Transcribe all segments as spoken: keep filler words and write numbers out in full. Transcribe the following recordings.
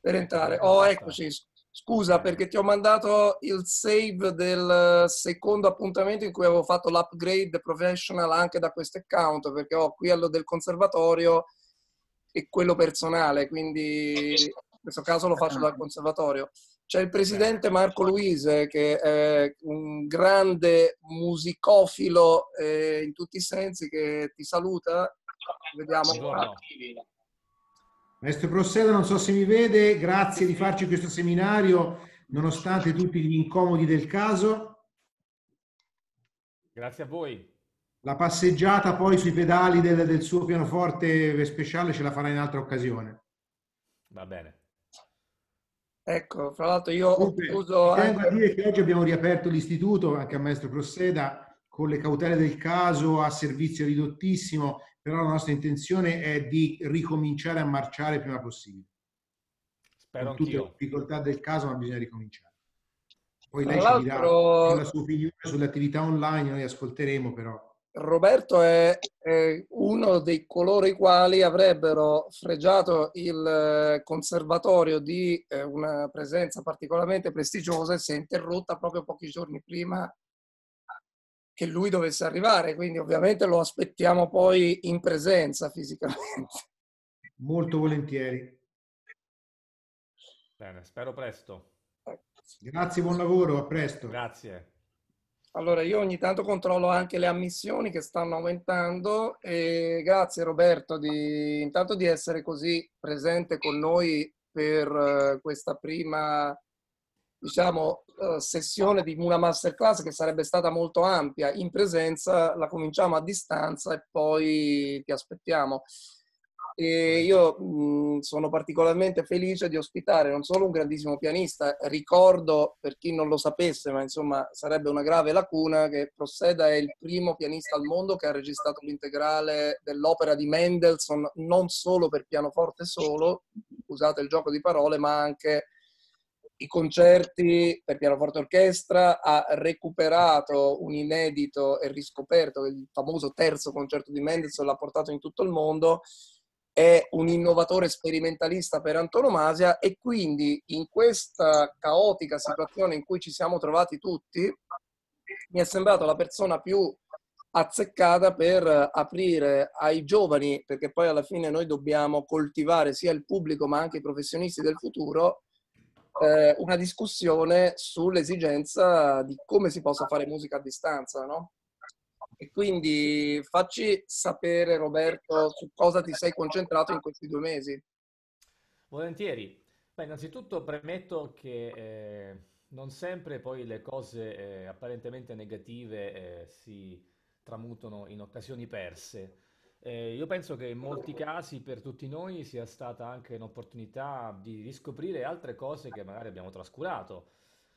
per Ecco, entrare. l'abbiamo Oh, fatta. eccoci. Scusa Bene. perché ti ho mandato il save del secondo appuntamento in cui avevo fatto l'upgrade professional anche da questo account, perché ho qui quello del conservatorio e quello personale, quindi in questo caso lo faccio dal conservatorio. C'è il Bene. presidente Marco Luise, che è un grande musicofilo eh, in tutti i sensi, che ti saluta. Vediamo qua. Buongiorno. Maestro Prosseda, non so se mi vede, grazie di farci questo seminario nonostante tutti gli incomodi del caso. Grazie a voi. La passeggiata poi sui pedali del, del suo pianoforte speciale ce la farà in altra occasione. Va bene. Ecco, fra l'altro io ho Comunque, chiuso ci tengo a anche... dire che oggi abbiamo riaperto l'istituto, anche a Maestro Prosseda, con le cautele del caso, a servizio ridottissimo, però la nostra intenzione è di ricominciare a marciare il prima possibile. Spero Con tutte le anch'io. difficoltà del caso, ma bisogna ricominciare. Poi Fra lei ci dirà l'altro la sua opinione sulle attività online, noi ascolteremo però. Roberto è, è uno dei coloro i quali avrebbero fregiato il eh, conservatorio di eh, una presenza particolarmente prestigiosa e si è interrotta proprio pochi giorni prima che lui dovesse arrivare, quindi ovviamente lo aspettiamo poi in presenza fisicamente. Molto volentieri. Bene, spero presto. Grazie, buon lavoro, a presto. Grazie. Allora, io ogni tanto controllo anche le ammissioni che stanno aumentando e grazie Roberto di, intanto di essere così presente con noi per eh, questa prima, diciamo, eh, sessione di una masterclass che sarebbe stata molto ampia. In presenza la cominciamo a distanza e poi ti aspettiamo. E Volentieri. io mh, sono particolarmente felice di ospitare non solo un grandissimo pianista, ricordo per chi non lo sapesse, ma insomma sarebbe una grave lacuna, che Prosseda è il primo pianista al mondo che ha registrato l'integrale dell'opera di Mendelssohn, non solo per pianoforte solo, scusate il gioco di parole, ma anche i concerti per pianoforte orchestra, ha recuperato un inedito e riscoperto il famoso terzo concerto di Mendelssohn, l'ha portato in tutto il mondo, è un innovatore sperimentalista per antonomasia e quindi in questa caotica situazione in cui ci siamo trovati tutti, mi è sembrato la persona più azzeccata per aprire ai giovani, perché poi alla fine noi dobbiamo coltivare sia il pubblico ma anche i professionisti del futuro, eh, una discussione sull'esigenza di come si possa fare musica a distanza, no? E quindi facci sapere, Roberto, su cosa ti sei concentrato in questi due mesi. Volentieri. Beh, innanzitutto premetto che eh, non sempre poi le cose eh, apparentemente negative eh, si tramutano in occasioni perse. Eh, io penso che in molti casi per tutti noi sia stata anche un'opportunità di riscoprire altre cose che magari abbiamo trascurato.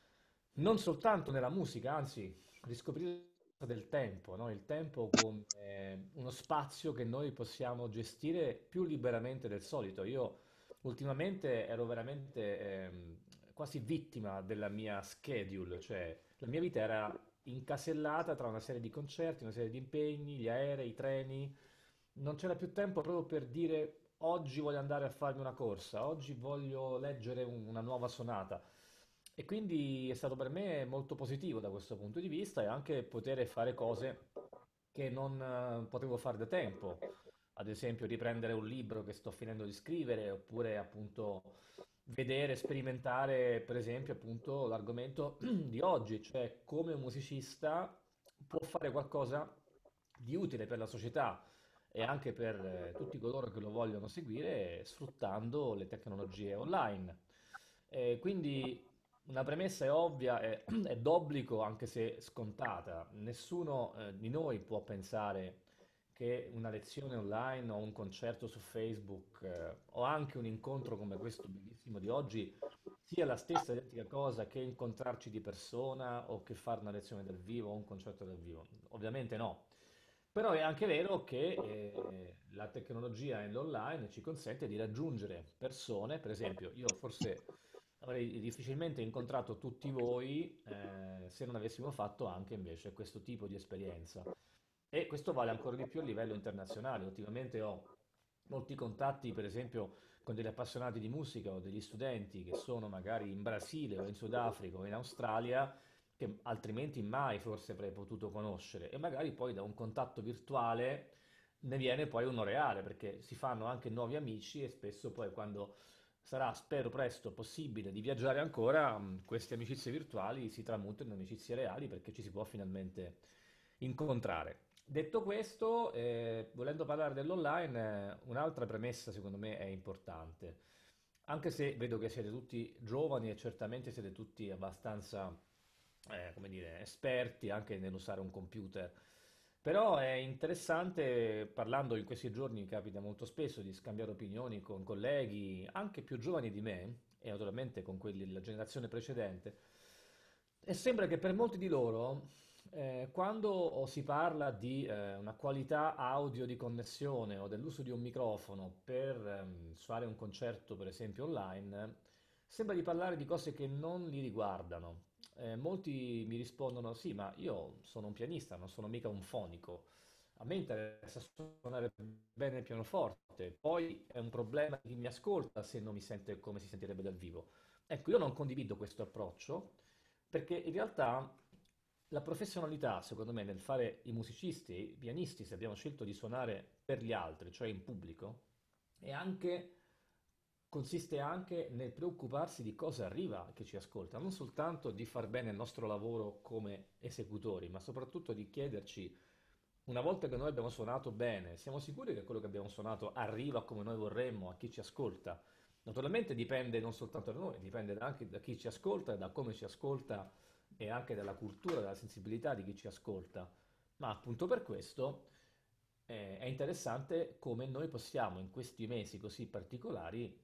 Non soltanto nella musica, anzi, riscoprire del tempo, no? Il tempo come eh, uno spazio che noi possiamo gestire più liberamente del solito. Io ultimamente ero veramente ehm, quasi vittima della mia schedule, cioè la mia vita era incasellata tra una serie di concerti, una serie di impegni, gli aerei, i treni. Non c'era più tempo proprio per dire oggi voglio andare a farmi una corsa, oggi voglio leggere un- una nuova sonata. E quindi è stato per me molto positivo da questo punto di vista e anche poter fare cose che non eh, potevo fare da tempo. Ad esempio, riprendere un libro che sto finendo di scrivere, oppure appunto vedere, sperimentare, per esempio, appunto l'argomento di oggi, cioè come un musicista può fare qualcosa di utile per la società e anche per eh, tutti coloro che lo vogliono seguire sfruttando le tecnologie online. Eh, quindi una premessa è ovvia, è, è d'obbligo anche se scontata. Nessuno eh, di noi può pensare che una lezione online o un concerto su Facebook eh, o anche un incontro come questo bellissimo di oggi sia la stessa identica cosa che incontrarci di persona o che fare una lezione dal vivo o un concerto dal vivo. Ovviamente no. Però è anche vero che eh, la tecnologia e l'online ci consente di raggiungere persone, per esempio, io forse avrei difficilmente incontrato tutti voi eh, se non avessimo fatto anche invece questo tipo di esperienza. E questo vale ancora di più a livello internazionale. Ultimamente ho molti contatti, per esempio, con degli appassionati di musica o degli studenti che sono magari in Brasile o in Sudafrica o in Australia, che altrimenti mai forse avrei potuto conoscere. E magari poi da un contatto virtuale ne viene poi uno reale, perché si fanno anche nuovi amici e spesso poi quando sarà, spero presto, possibile di viaggiare ancora, mh, queste amicizie virtuali si tramutano in amicizie reali perché ci si può finalmente incontrare. Detto questo, eh, volendo parlare dell'online, eh, un'altra premessa secondo me è importante, anche se vedo che siete tutti giovani e certamente siete tutti abbastanza, eh, come dire, esperti anche nell'usare un computer. Però è interessante, parlando in questi giorni, mi capita molto spesso di scambiare opinioni con colleghi anche più giovani di me, e naturalmente con quelli della generazione precedente, e sembra che per molti di loro, eh, quando si parla di eh, una qualità audio di connessione o dell'uso di un microfono per ehm, fare un concerto, per esempio online, sembra di parlare di cose che non li riguardano. Eh, molti mi rispondono: sì, ma io sono un pianista, non sono mica un fonico. A me interessa suonare bene il pianoforte, poi è un problema di chi mi ascolta se non mi sente come si sentirebbe dal vivo. Ecco, io non condivido questo approccio perché in realtà la professionalità, secondo me, nel fare i musicisti e i pianisti, se abbiamo scelto di suonare per gli altri, cioè in pubblico, è anche, consiste anche nel preoccuparsi di cosa arriva a chi ci ascolta, non soltanto di far bene il nostro lavoro come esecutori, ma soprattutto di chiederci, una volta che noi abbiamo suonato bene, siamo sicuri che quello che abbiamo suonato arriva come noi vorremmo a chi ci ascolta? Naturalmente dipende non soltanto da noi, dipende anche da chi ci ascolta, da come ci ascolta e anche dalla cultura, dalla sensibilità di chi ci ascolta. Ma appunto per questo eh, è interessante come noi possiamo in questi mesi così particolari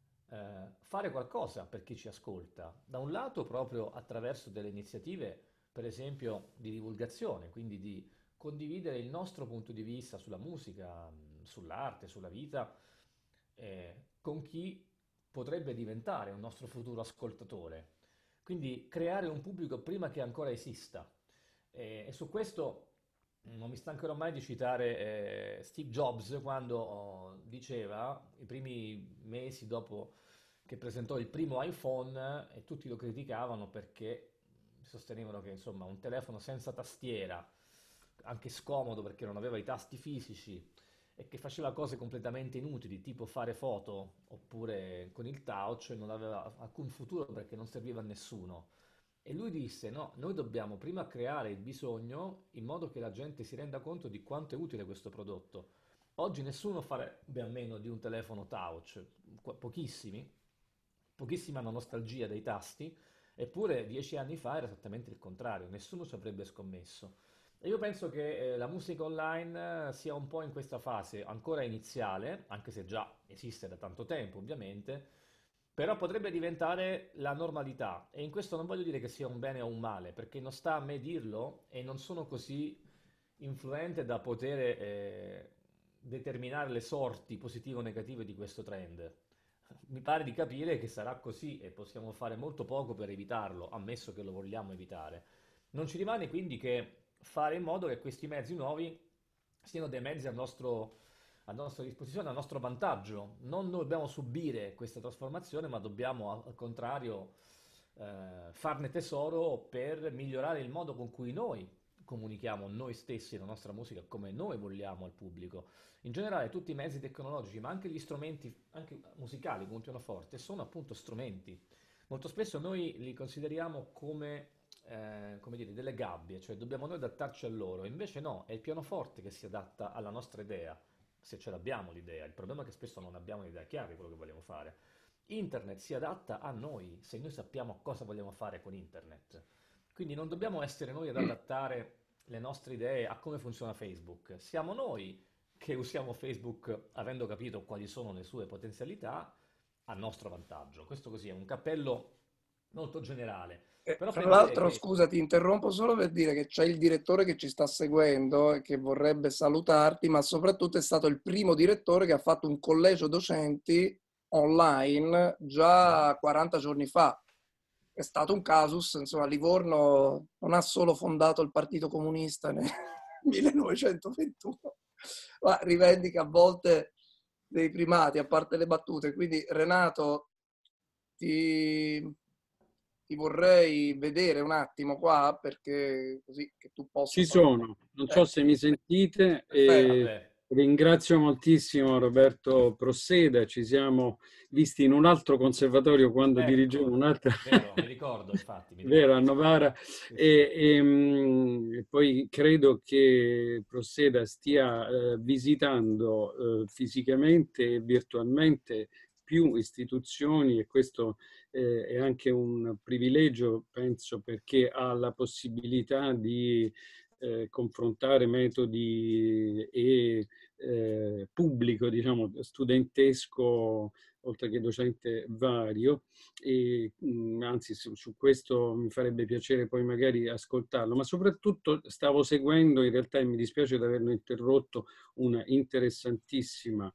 eh, fare qualcosa per chi ci ascolta. Da un lato proprio attraverso delle iniziative, per esempio, di divulgazione, quindi di condividere il nostro punto di vista sulla musica, mh, sull'arte, sulla vita, eh, con chi potrebbe diventare un nostro futuro ascoltatore. Quindi creare un pubblico prima che ancora esista. E, e su questo non mi stancherò mai di citare eh, Steve Jobs quando oh, diceva, i primi mesi dopo che presentò il primo iPhone, e tutti lo criticavano perché sostenevano che insomma un telefono senza tastiera, anche scomodo perché non aveva i tasti fisici e che faceva cose completamente inutili, tipo fare foto oppure con il touch, non aveva alcun futuro perché non serviva a nessuno. E lui disse: no, noi dobbiamo prima creare il bisogno in modo che la gente si renda conto di quanto è utile questo prodotto. Oggi nessuno farebbe a meno di un telefono touch, qu- pochissimi, pochissimi hanno nostalgia dei tasti, eppure dieci anni fa era esattamente il contrario, nessuno ci avrebbe scommesso. E io penso che eh, la musica online eh, sia un po' in questa fase ancora iniziale, anche se già esiste da tanto tempo, ovviamente, però potrebbe diventare la normalità. E in questo non voglio dire che sia un bene o un male, perché non sta a me dirlo e non sono così influente da poter eh, determinare le sorti positive o negative di questo trend. Mi pare di capire che sarà così e possiamo fare molto poco per evitarlo, ammesso che lo vogliamo evitare. Non ci rimane quindi che fare in modo che questi mezzi nuovi siano dei mezzi a nostro, a nostra disposizione, a nostro vantaggio. Non dobbiamo subire questa trasformazione, ma dobbiamo al contrario eh, farne tesoro per migliorare il modo con cui noi comunichiamo noi stessi la nostra musica come noi vogliamo al pubblico. In generale tutti i mezzi tecnologici, ma anche gli strumenti anche musicali come un pianoforte, sono appunto strumenti. Molto spesso noi li consideriamo come, eh, come dire, delle gabbie, cioè dobbiamo noi adattarci a loro. Invece no, è il pianoforte che si adatta alla nostra idea, se ce l'abbiamo l'idea. Il problema è che spesso non abbiamo un'idea chiara di quello che vogliamo fare. Internet si adatta a noi, se noi sappiamo cosa vogliamo fare con internet. Quindi non dobbiamo essere noi ad adattare le nostre idee a come funziona Facebook. Siamo noi che usiamo Facebook avendo capito quali sono le sue potenzialità a nostro vantaggio. Questo così è un cappello molto generale. Eh, Però tra per dire l'altro, che scusa, ti interrompo solo per dire che c'è il direttore che ci sta seguendo e che vorrebbe salutarti, ma soprattutto è stato il primo direttore che ha fatto un collegio docenti online già quaranta giorni fa. È stato un casus, insomma, Livorno non ha solo fondato il Partito Comunista nel millenovecentoventuno, ma rivendica a volte dei primati, a parte le battute. Quindi Renato, ti, ti vorrei vedere un attimo qua, perché così che tu possa Ci fare... sono, non so Eh, se mi sentite, perfetto. e Vabbè, ringrazio moltissimo Roberto Prosseda, ci siamo visti in un altro conservatorio quando dirigevo ecco, un'altra, vero, mi ricordo, infatti, mi vero, a ricordo. Novara, Sì, sì. e, e, mh, e poi credo che Prosseda stia eh, visitando eh, fisicamente e virtualmente più istituzioni, e questo eh, è anche un privilegio, penso, perché ha la possibilità di eh, confrontare metodi e eh, pubblico, diciamo, studentesco, oltre che docente vario, e mh, anzi su, su questo mi farebbe piacere poi magari ascoltarlo, ma soprattutto stavo seguendo in realtà, e mi dispiace di averlo interrotto, una interessantissima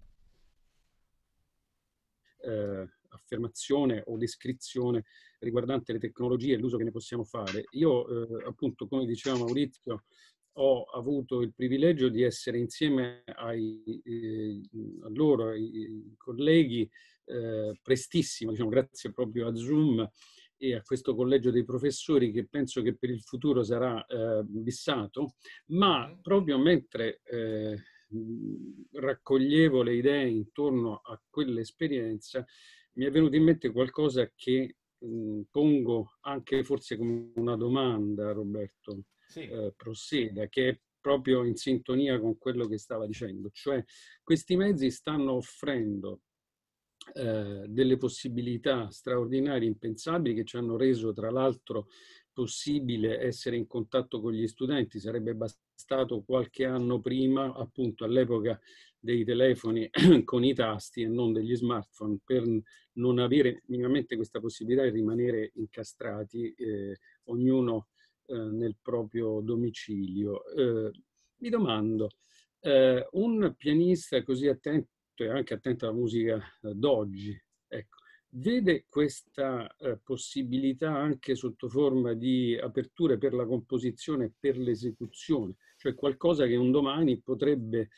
eh, affermazione o descrizione riguardante le tecnologie e l'uso che ne possiamo fare. Io, eh, appunto, come diceva Maurizio, ho avuto il privilegio di essere insieme ai, eh, a loro, ai, ai colleghi, eh, prestissimo, diciamo, grazie proprio a Zoom e a questo collegio dei professori che penso che per il futuro sarà eh, bissato, ma Mhm. proprio mentre eh, raccoglievo le idee intorno a quell'esperienza, mi è venuto in mente qualcosa che mh, pongo anche forse come una domanda a Roberto Sì, eh, Prosseda, che è proprio in sintonia con quello che stava dicendo, cioè questi mezzi stanno offrendo eh, delle possibilità straordinarie, impensabili, che ci hanno reso tra l'altro possibile essere in contatto con gli studenti. Sarebbe bastato qualche anno prima, appunto all'epoca dei telefoni con i tasti e non degli smartphone, per non avere minimamente questa possibilità di rimanere incastrati, eh, ognuno eh, nel proprio domicilio. Eh, mi domando, eh, un pianista così attento e anche attento alla musica eh, d'oggi, ecco, vede questa eh, possibilità anche sotto forma di aperture per la composizione e per l'esecuzione, cioè qualcosa che un domani potrebbe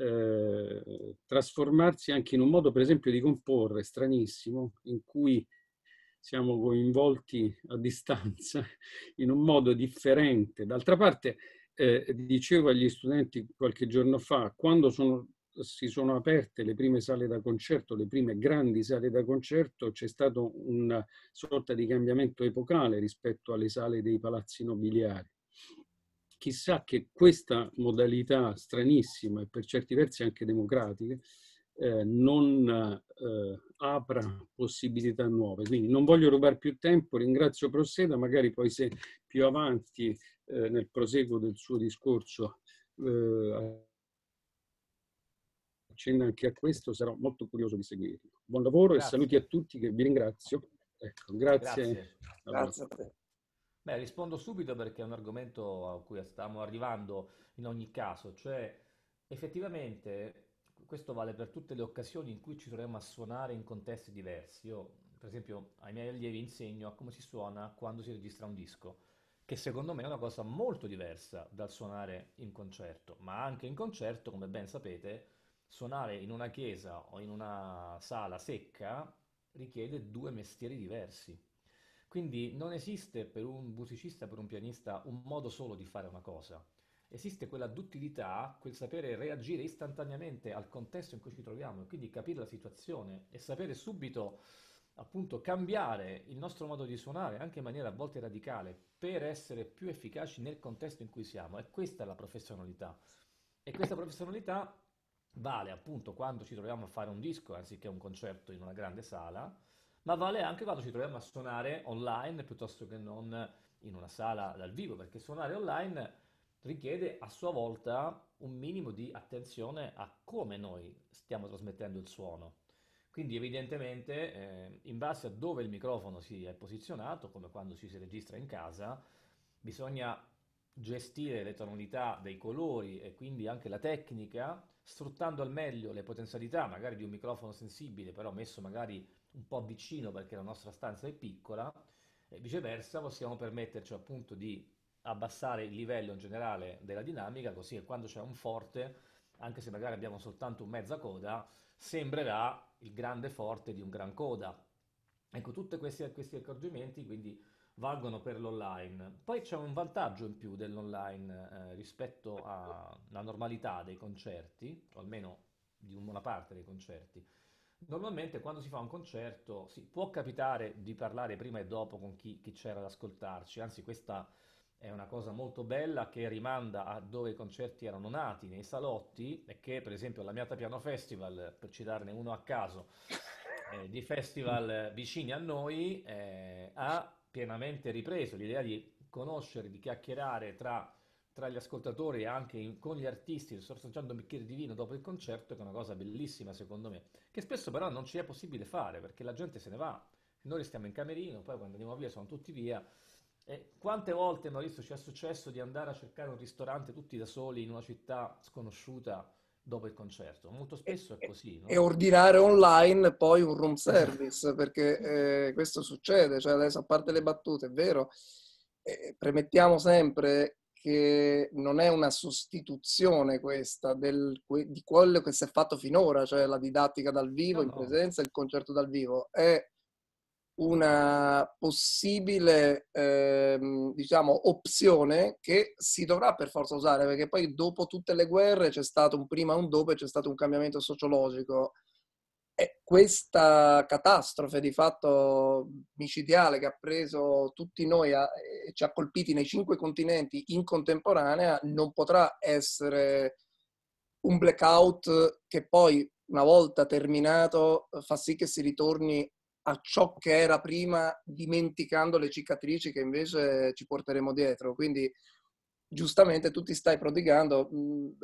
eh, trasformarsi anche in un modo, per esempio, di comporre stranissimo, in cui siamo coinvolti a distanza in un modo differente. D'altra parte, eh, dicevo agli studenti qualche giorno fa, quando sono, si sono aperte le prime sale da concerto, le prime grandi sale da concerto, c'è stato una sorta di cambiamento epocale rispetto alle sale dei palazzi nobiliari. Chissà che questa modalità stranissima e per certi versi anche democratica eh, non eh, apra possibilità nuove. Quindi non voglio rubare più tempo, ringrazio Prosseda, magari poi se più avanti eh, nel proseguo del suo discorso eh, accenna anche a questo, sarò molto curioso di seguirlo. Buon lavoro e saluti a grazie, tutti, che vi ringrazio. Ecco, grazie. grazie. Grazie a te. Beh, rispondo subito perché è un argomento a cui stiamo arrivando in ogni caso, cioè effettivamente questo vale per tutte le occasioni in cui ci troviamo a suonare in contesti diversi. Io, per esempio, ai miei allievi insegno a come si suona quando si registra un disco, che secondo me è una cosa molto diversa dal suonare in concerto, ma anche in concerto, come ben sapete, suonare in una chiesa o in una sala secca richiede due mestieri diversi. Quindi non esiste per un musicista, per un pianista, un modo solo di fare una cosa. Esiste quella duttilità, quel sapere reagire istantaneamente al contesto in cui ci troviamo e quindi capire la situazione e sapere subito, appunto, cambiare il nostro modo di suonare anche in maniera a volte radicale per essere più efficaci nel contesto in cui siamo. E questa è la professionalità. E questa professionalità vale appunto quando ci troviamo a fare un disco anziché un concerto in una grande sala, ma vale anche quando ci troviamo a suonare online piuttosto che non in una sala dal vivo, perché suonare online richiede a sua volta un minimo di attenzione a come noi stiamo trasmettendo il suono. Quindi evidentemente, eh, in base a dove il microfono si è posizionato, come quando ci si registra in casa, bisogna gestire le tonalità dei colori e quindi anche la tecnica, sfruttando al meglio le potenzialità magari di un microfono sensibile, però messo magari un po' vicino perché la nostra stanza è piccola, e viceversa possiamo permetterci appunto di abbassare il livello in generale della dinamica, così che quando c'è un forte anche se magari abbiamo soltanto un mezza coda, sembrerà il grande forte di un gran coda. Ecco, tutti questi, questi accorgimenti quindi valgono per l'online. Poi c'è un vantaggio in più dell'online eh, rispetto alla normalità dei concerti, o almeno di una parte dei concerti. Normalmente quando si fa un concerto, sì, può capitare di parlare prima e dopo con chi, chi c'era ad ascoltarci, anzi questa è una cosa molto bella che rimanda a dove i concerti erano nati, nei salotti, e che per esempio la Miata Piano Festival, per citarne uno a caso, eh, di festival vicini a noi, eh, ha pienamente ripreso l'idea di conoscere, di chiacchierare tra, tra gli ascoltatori e anche in- con gli artisti, sorseggiando un bicchiere di vino dopo il concerto, che è una cosa bellissima secondo me, che spesso però non ci è possibile fare perché la gente se ne va, noi restiamo in camerino, poi quando andiamo via sono tutti via. E quante volte, Maurizio, ci è successo di andare a cercare un ristorante tutti da soli in una città sconosciuta dopo il concerto? Molto E, spesso è e- così, e no? ordinare online poi un room Esatto. service, perché eh, questo succede, cioè adesso a parte le battute, è vero, eh, premettiamo sempre che non è una sostituzione questa del- que- di quello che si è fatto finora, cioè la didattica dal vivo, No, in no. presenza, il concerto dal vivo, è una possibile, ehm, diciamo, opzione che si dovrà per forza usare, perché poi dopo tutte le guerre c'è stato un prima e un dopo e c'è stato un cambiamento sociologico. E questa catastrofe di fatto micidiale che ha preso tutti noi a- e ci ha colpiti nei cinque continenti in contemporanea non potrà essere un blackout che poi, una volta terminato, fa sì che si ritorni a ciò che era prima, dimenticando le cicatrici che invece ci porteremo dietro. Quindi, giustamente, tu ti stai prodigando mh,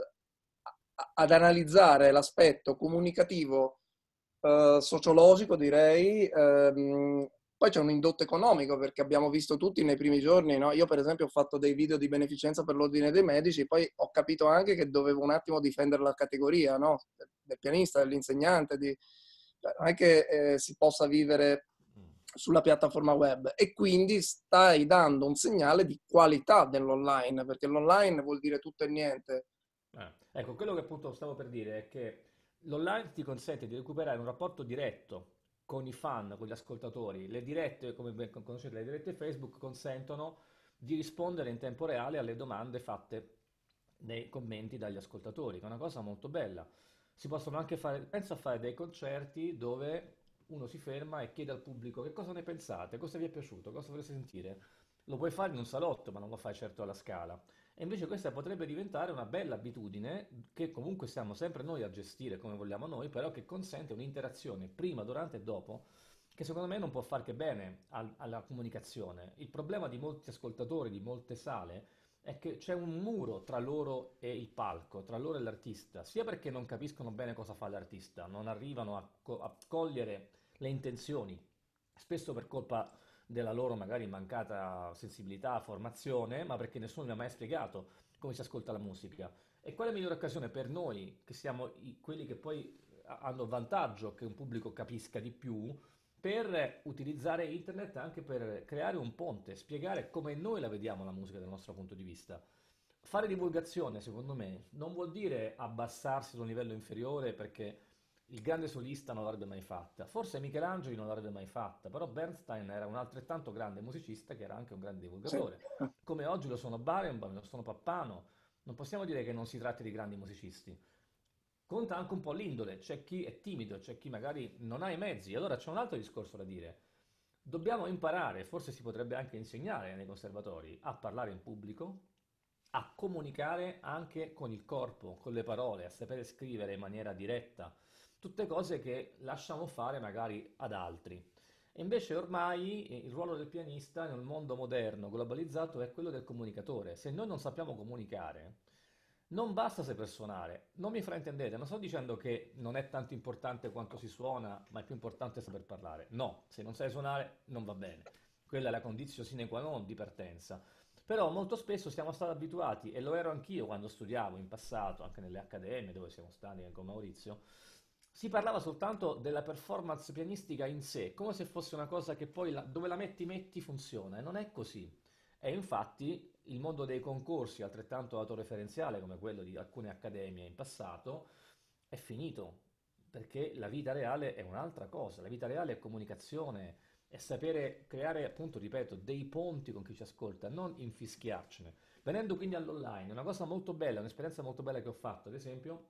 a- ad analizzare l'aspetto comunicativo, eh, sociologico, direi. Ehm, poi c'è un indotto economico, perché abbiamo visto tutti nei primi giorni, no? Io per esempio ho fatto dei video di beneficenza per l'ordine dei medici, poi ho capito anche che dovevo un attimo difendere la categoria, no? Del, del pianista, dell'insegnante, di... cioè, non è che eh, si possa vivere Mm. sulla piattaforma web, e quindi stai dando un segnale di qualità dell'online, perché l'online vuol dire tutto e niente. Eh, Ecco, quello che appunto stavo per dire è che l'online ti consente di recuperare un rapporto diretto con i fan, con gli ascoltatori. Le dirette, come ben conoscete, le dirette Facebook consentono di rispondere in tempo reale alle domande fatte nei commenti dagli ascoltatori, che è una cosa molto bella. Si possono anche fare, penso a fare dei concerti dove uno si ferma e chiede al pubblico che cosa ne pensate, cosa vi è piaciuto, cosa vorreste sentire. Lo puoi fare in un salotto, ma non lo fai certo alla Scala. E invece questa potrebbe diventare una bella abitudine che comunque siamo sempre noi a gestire come vogliamo noi, però che consente un'interazione prima, durante e dopo, che secondo me non può far che bene al- alla comunicazione. Il problema di molti ascoltatori, di molte sale, è che c'è un muro tra loro e il palco, tra loro e l'artista, sia perché non capiscono bene cosa fa l'artista, non arrivano a, co- a cogliere le intenzioni, spesso per colpa della loro magari mancata sensibilità, formazione, ma perché nessuno mi ha mai spiegato come si ascolta la musica. E quale migliore occasione per noi, che siamo i- quelli che poi ha- hanno vantaggio che un pubblico capisca di più, per utilizzare internet anche per creare un ponte, spiegare come noi la vediamo la musica dal nostro punto di vista. Fare divulgazione, secondo me, non vuol dire abbassarsi da un livello inferiore perché il grande solista non l'avrebbe mai fatta. Forse Michelangelo non l'avrebbe mai fatta, però Bernstein era un altrettanto grande musicista che era anche un grande Sì. divulgatore. Come oggi lo sono Barenboim, lo sono Pappano. Non possiamo dire che non si tratti di grandi musicisti. Conta anche un po' l'indole, c'è chi è timido, c'è chi magari non ha i mezzi. Allora c'è un altro discorso da dire. Dobbiamo imparare, forse si potrebbe anche insegnare nei conservatori, a parlare in pubblico, a comunicare anche con il corpo, con le parole, a sapere scrivere in maniera diretta, tutte cose che lasciamo fare magari ad altri. E invece ormai eh, il ruolo del pianista nel mondo moderno, globalizzato, è quello del comunicatore. Se noi non sappiamo comunicare, non basta saper suonare. Non mi fraintendete, non sto dicendo che non è tanto importante quanto si suona, ma è più importante saper parlare. No, se non sai suonare non va bene. Quella è la condizione sine qua non di partenza. Però molto spesso siamo stati abituati, e lo ero anch'io quando studiavo in passato, anche nelle accademie dove siamo stati con Maurizio, si parlava soltanto della performance pianistica in sé, come se fosse una cosa che poi la- dove la metti metti funziona, e non è così. E infatti il mondo dei concorsi, altrettanto autoreferenziale come quello di alcune accademie in passato, è finito, perché la vita reale è un'altra cosa. La vita reale è comunicazione, è sapere creare, appunto, ripeto, dei ponti con chi ci ascolta, non infischiarcene. Venendo quindi all'online, una cosa molto bella, un'esperienza molto bella che ho fatto, ad esempio,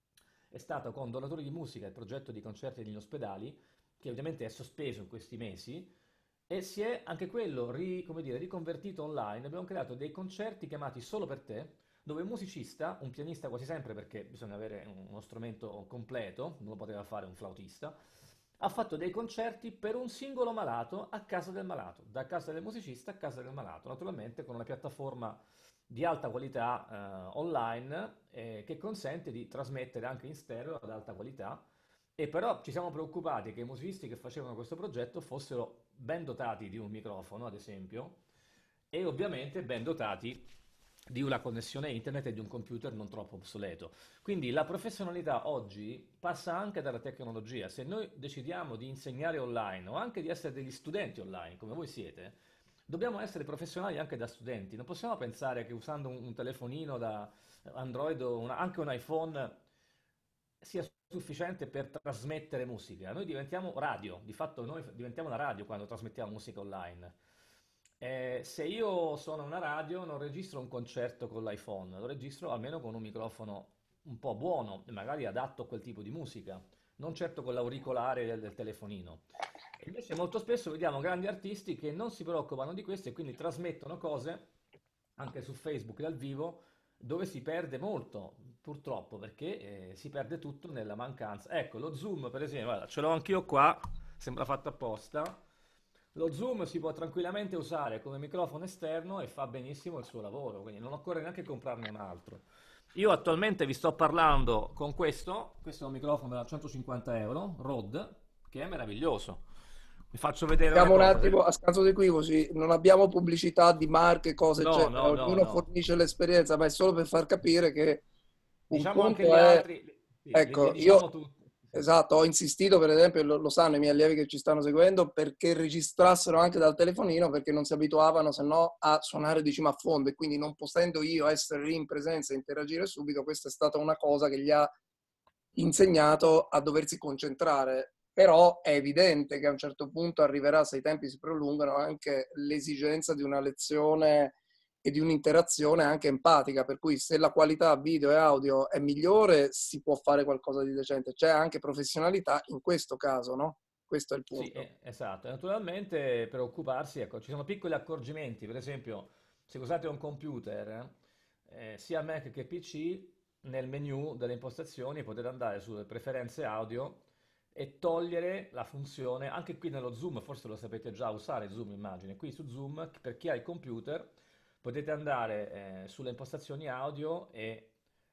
è stata con Donatori di Musica, il progetto di concerti negli ospedali, che ovviamente è sospeso in questi mesi, e si è anche quello ri- come dire, riconvertito online. Abbiamo creato dei concerti chiamati Solo per te, dove un musicista, un pianista quasi sempre perché bisogna avere uno strumento completo, non lo poteva fare un flautista, ha fatto dei concerti per un singolo malato a casa del malato, da casa del musicista a casa del malato, naturalmente con una piattaforma di alta qualità eh, online eh, che consente di trasmettere anche in stereo ad alta qualità. E però ci siamo preoccupati che i musicisti che facevano questo progetto fossero ben dotati di un microfono, ad esempio, e ovviamente ben dotati di una connessione internet e di un computer non troppo obsoleto. Quindi la professionalità oggi passa anche dalla tecnologia. Se noi decidiamo di insegnare online o anche di essere degli studenti online, come voi siete, dobbiamo essere professionali anche da studenti. Non possiamo pensare che usando un, un telefonino da Android o una- anche un iPhone sia sufficiente per trasmettere musica. Noi diventiamo radio, di fatto noi diventiamo una radio quando trasmettiamo musica online. Eh, se io sono una radio non registro un concerto con l'iPhone, lo registro almeno con un microfono un po' buono e magari adatto a quel tipo di musica, non certo con l'auricolare del, del telefonino. E invece molto spesso vediamo grandi artisti che non si preoccupano di questo e quindi trasmettono cose anche su Facebook dal vivo dove si perde molto, purtroppo, perché eh, si perde tutto nella mancanza. Ecco, lo Zoom, per esempio, guarda, ce l'ho anch'io qua, sembra fatto apposta. Lo Zoom si può tranquillamente usare come microfono esterno e fa benissimo il suo lavoro, quindi non occorre neanche comprarne un altro. Io attualmente vi sto parlando con questo, questo è un microfono da centocinquanta euro, Rode, che è meraviglioso. Vi faccio vedere una Siamo un cosa. attimo a scanso di equivoci, non abbiamo pubblicità di marche, cose, No, eccetera. no, no, Ognuno no. fornisce l'esperienza, ma è solo per far capire che un Diciamo anche conto gli è, altri, sì, li, li ecco, io diciamo tutti. Sì. esatto, ho insistito per esempio, lo, lo sanno i miei allievi che ci stanno seguendo, perché registrassero anche dal telefonino, perché non si abituavano se no a suonare diciamo a fondo, e quindi non potendo io essere lì in presenza e interagire subito, questa è stata una cosa che gli ha insegnato a doversi concentrare. Però è evidente che a un certo punto arriverà, se i tempi si prolungano, anche l'esigenza di una lezione e di un'interazione anche empatica, per cui se la qualità video e audio è migliore si può fare qualcosa di decente. C'è anche professionalità in questo caso, no? Questo è il Sì, punto. eh, esatto. E naturalmente preoccuparsi, ecco, ci sono piccoli accorgimenti, per esempio, se usate un computer, eh, sia Mac che P C, nel menu delle impostazioni potete andare sulle preferenze audio e togliere la funzione, anche qui nello Zoom, forse lo sapete già usare Zoom, immagine, qui su Zoom, per chi ha il computer, potete andare eh, sulle impostazioni audio e,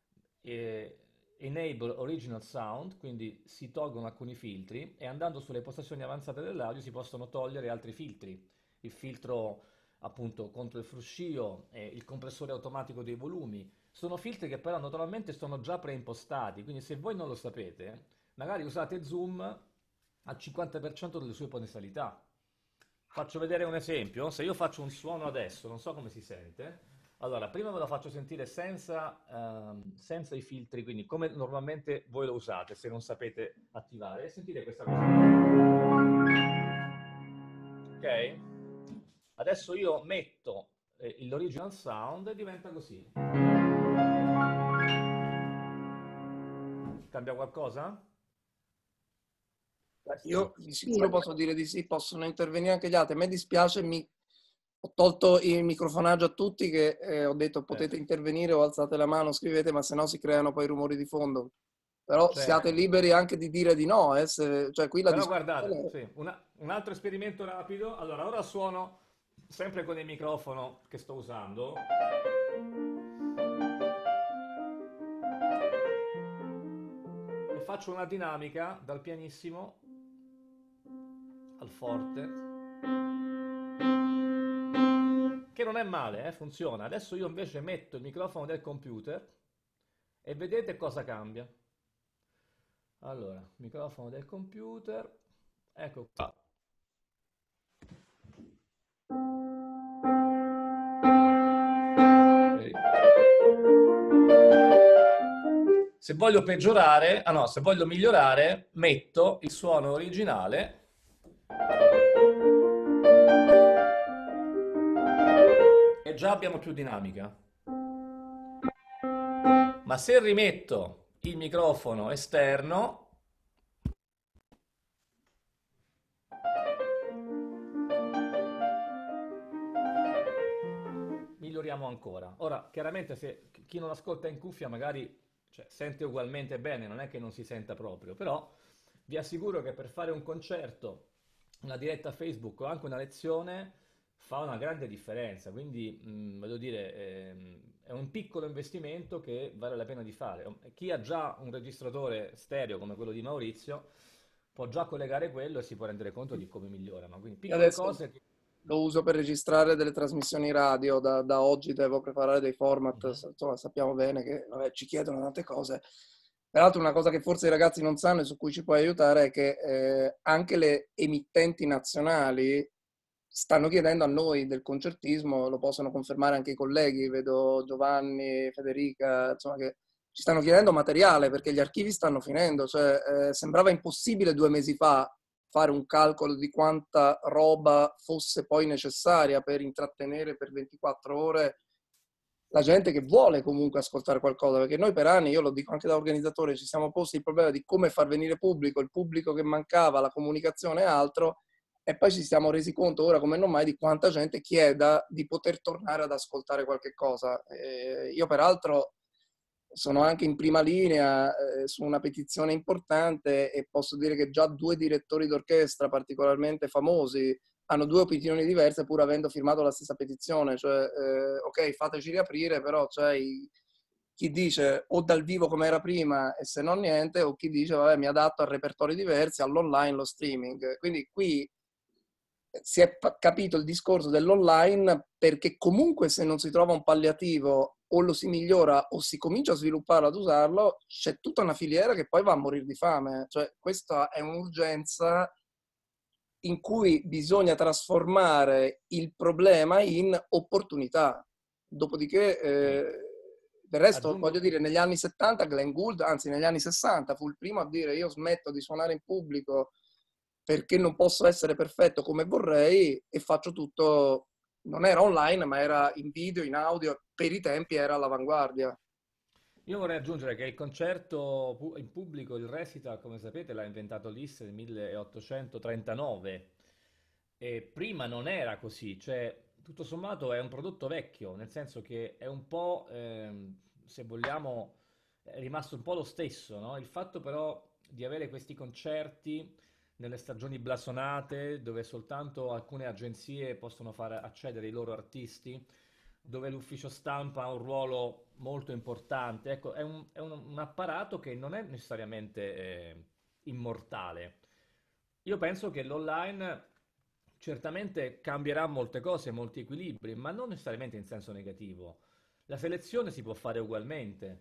e Enable Original Sound, quindi si tolgono alcuni filtri e andando sulle impostazioni avanzate dell'audio si possono togliere altri filtri. Il filtro appunto contro il fruscio, e il compressore automatico dei volumi. Sono filtri che però naturalmente sono già preimpostati, quindi se voi non lo sapete, magari usate Zoom al cinquanta per cento delle sue potenzialità. Faccio vedere un esempio. Se io faccio un suono adesso, non so come si sente. Allora, prima ve lo faccio sentire senza, ehm, senza i filtri, quindi come normalmente voi lo usate se non sapete attivare. Sentite questa cosa. Ok? Adesso io metto eh, l'original sound e diventa così. Cambia qualcosa? Io Questo. di sicuro posso dire di sì, possono intervenire anche gli altri. A me dispiace, mi... ho tolto il microfonaggio a tutti che eh, ho detto potete Certo. intervenire o alzate la mano, scrivete, ma se no si creano poi rumori di fondo. Però siate Certo. liberi anche di dire di no, eh, se- cioè qui la Però guardate, discussione... sì, una- un altro esperimento rapido. Allora, ora suono sempre con il microfono che sto usando. E faccio una dinamica dal pianissimo al forte, che non è male, eh, funziona. Adesso io invece metto il microfono del computer e vedete cosa cambia. Allora, microfono del computer, ecco qua. Se voglio peggiorare, ah no, se voglio migliorare, metto il suono originale e già abbiamo più dinamica. Ma se rimetto il microfono esterno, miglioriamo ancora. Ora, chiaramente se chi non ascolta in cuffia magari, cioè, sente ugualmente bene, non è che non si senta proprio, però vi assicuro che per fare un concerto, una diretta Facebook o anche una lezione fa una grande differenza, quindi mh, voglio dire, ehm, è un piccolo investimento che vale la pena di fare. Chi ha già un registratore stereo come quello di Maurizio può già collegare quello e si può rendere conto di come migliorano. Quindi Io piccole adesso cose che... lo uso per registrare delle trasmissioni radio, da, da oggi devo preparare dei format, Mhm. insomma, sappiamo bene che vabbè, ci chiedono tante cose. Peraltro una cosa che forse i ragazzi non sanno e su cui ci puoi aiutare è che eh, anche le emittenti nazionali stanno chiedendo a noi del concertismo, lo possono confermare anche i colleghi, vedo Giovanni, Federica, insomma, che ci stanno chiedendo materiale perché gli archivi stanno finendo, cioè eh, sembrava impossibile due mesi fa fare un calcolo di quanta roba fosse poi necessaria per intrattenere per ventiquattro ore la gente che vuole comunque ascoltare qualcosa, perché noi per anni, io lo dico anche da organizzatore, ci siamo posti il problema di come far venire pubblico, il pubblico che mancava, la comunicazione e altro, e poi ci siamo resi conto ora come non mai di quanta gente chieda di poter tornare ad ascoltare qualche cosa. Eh, io peraltro sono anche in prima linea eh, su una petizione importante e posso dire che già due direttori d'orchestra particolarmente famosi hanno due opinioni diverse pur avendo firmato la stessa petizione, cioè eh, ok, fateci riaprire, però c'è i- chi dice o dal vivo come era prima e se no niente, o chi dice vabbè mi adatto a repertori diversi, all'online, lo streaming. Quindi qui si è pa- capito il discorso dell'online perché comunque se non si trova un palliativo o lo si migliora o si comincia a svilupparlo ad usarlo, c'è tutta una filiera che poi va a morire di fame. Cioè questa è un'urgenza in cui bisogna trasformare il problema in opportunità. Dopodiché, Sì. eh, del resto, voglio Aggiungo, dire, negli anni settanta Glenn Gould, anzi negli anni sessanta, fu il primo a dire io smetto di suonare in pubblico perché non posso essere perfetto come vorrei e faccio tutto, non era online, ma era in video, in audio, per i tempi era all'avanguardia. io vorrei aggiungere che il concerto pu- in pubblico, il recital, come sapete, l'ha inventato Liszt nel milleottocentotrentanove e prima non era così, cioè tutto sommato è un prodotto vecchio, nel senso che è un po', ehm, se vogliamo, è rimasto un po' lo stesso, no? Il fatto però di avere questi concerti nelle stagioni blasonate, dove soltanto alcune agenzie possono far accedere i loro artisti, dove l'ufficio stampa ha un ruolo molto importante. Ecco, è un, è un- un apparato che non è necessariamente eh, immortale. Io penso che l'online certamente cambierà molte cose, molti equilibri, ma non necessariamente in senso negativo. La selezione si può fare ugualmente,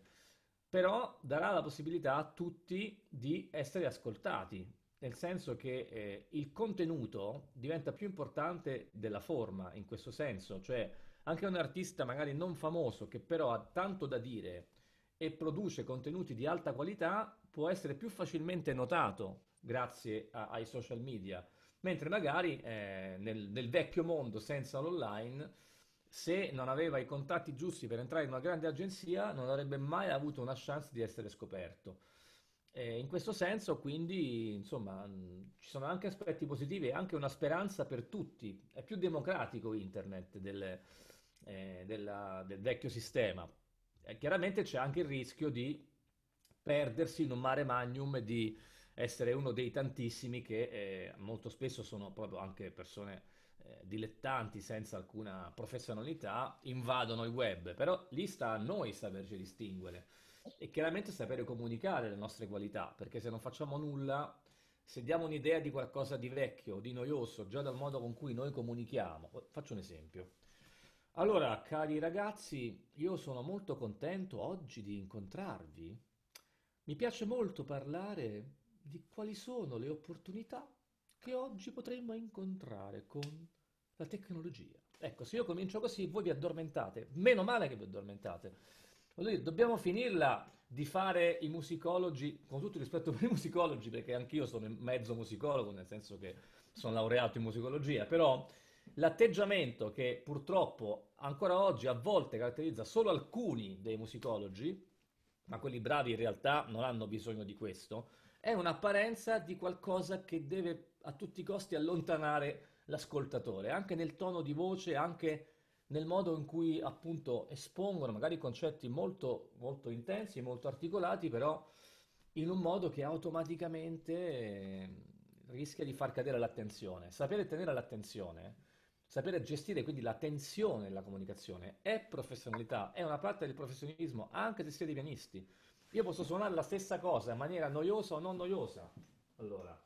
però darà la possibilità a tutti di essere ascoltati, nel senso che eh, il contenuto diventa più importante della forma in questo senso, cioè anche un artista magari non famoso che però ha tanto da dire e produce contenuti di alta qualità può essere più facilmente notato grazie a- ai social media, mentre magari eh, nel, nel vecchio mondo senza l'online, se non aveva i contatti giusti per entrare in una grande agenzia, non avrebbe mai avuto una chance di essere scoperto. E in questo senso, quindi, insomma, mh, ci sono anche aspetti positivi e anche una speranza per tutti. È più democratico internet del, eh, della- del vecchio sistema. E chiaramente c'è anche il rischio di perdersi in un mare magnum e di essere uno dei tantissimi che eh, molto spesso sono proprio anche persone eh, dilettanti senza alcuna professionalità, invadono il web. Però lì sta a noi saperci distinguere e chiaramente sapere comunicare le nostre qualità, perché se non facciamo nulla, se diamo un'idea di qualcosa di vecchio, di noioso, già dal modo con cui noi comunichiamo. Faccio un esempio. Allora, cari ragazzi, io sono molto contento oggi di incontrarvi. Mi piace molto parlare di quali sono le opportunità che oggi potremmo incontrare con la tecnologia. Ecco, se io comincio così, voi vi addormentate. Meno male che vi addormentate. Voglio dire, dobbiamo finirla di fare i musicologi, con tutto il rispetto per i musicologi, perché anch'io sono mezzo musicologo, nel senso che sono laureato in musicologia, però l'atteggiamento che purtroppo ancora oggi a volte caratterizza solo alcuni dei musicologi, ma quelli bravi in realtà non hanno bisogno di questo, è un'apparenza di qualcosa che deve a tutti i costi allontanare l'ascoltatore, anche nel tono di voce, anche nel modo in cui appunto espongono magari concetti molto, molto intensi, molto articolati, però in un modo che automaticamente eh, rischia di far cadere l'attenzione. Sapere tenere l'attenzione, sapere gestire quindi la tensione della comunicazione è professionalità, è una parte del professionismo anche se si è dei pianisti. Io posso suonare la stessa cosa in maniera noiosa o non noiosa. Allora.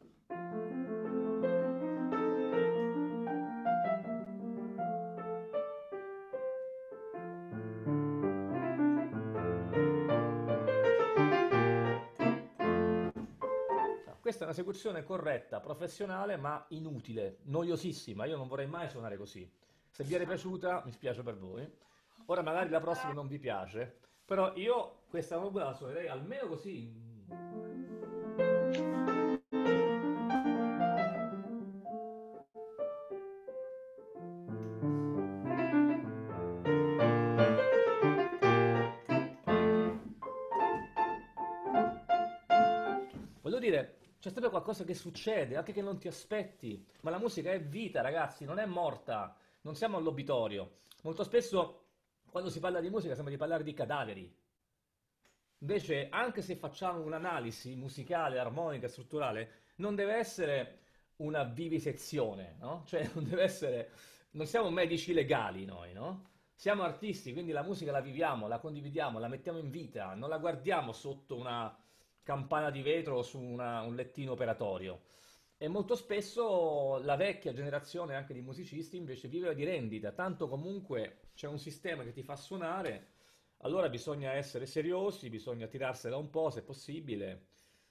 Questa è un'esecuzione corretta, professionale, ma inutile, noiosissima. Io non vorrei mai suonare così. Se vi è piaciuta, mi spiace per voi. Ora magari la prossima non vi piace, però io questa roba la suonerei almeno così. Voglio dire, c'è sempre qualcosa che succede, anche che non ti aspetti. Ma la musica è vita, ragazzi, non è morta. Non siamo all'obitorio. Molto spesso, quando si parla di musica, sembra di parlare di cadaveri. Invece, anche se facciamo un'analisi musicale, armonica, strutturale, non deve essere una vivisezione, no? Cioè, non deve essere... Non siamo medici legali noi, no? Siamo artisti, quindi la musica la viviamo, la condividiamo, la mettiamo in vita, non la guardiamo sotto una campana di vetro o su una- un lettino operatorio. E molto spesso la vecchia generazione anche di musicisti invece vive di rendita, tanto comunque c'è un sistema che ti fa suonare, allora bisogna essere seriosi, bisogna tirarsela un po' se possibile,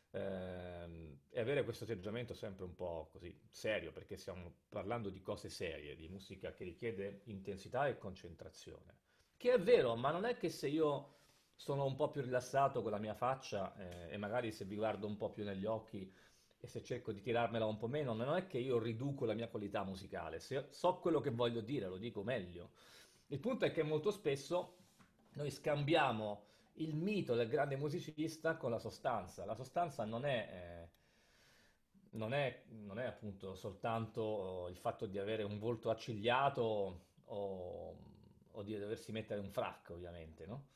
ehm, e avere questo atteggiamento sempre un po' così serio, perché stiamo parlando di cose serie, di musica che richiede intensità e concentrazione. Che è vero, ma non è che se io sono un po' più rilassato con la mia faccia eh, e magari se vi guardo un po' più negli occhi e se cerco di tirarmela un po' meno, non è che io riduco la mia qualità musicale, se so quello che voglio dire, lo dico meglio. Il punto è che molto spesso noi scambiamo il mito del grande musicista con la sostanza. La sostanza non è, eh, non è, non è appunto soltanto oh, il fatto di avere un volto accigliato o, o di doversi mettere un fracco, ovviamente, no?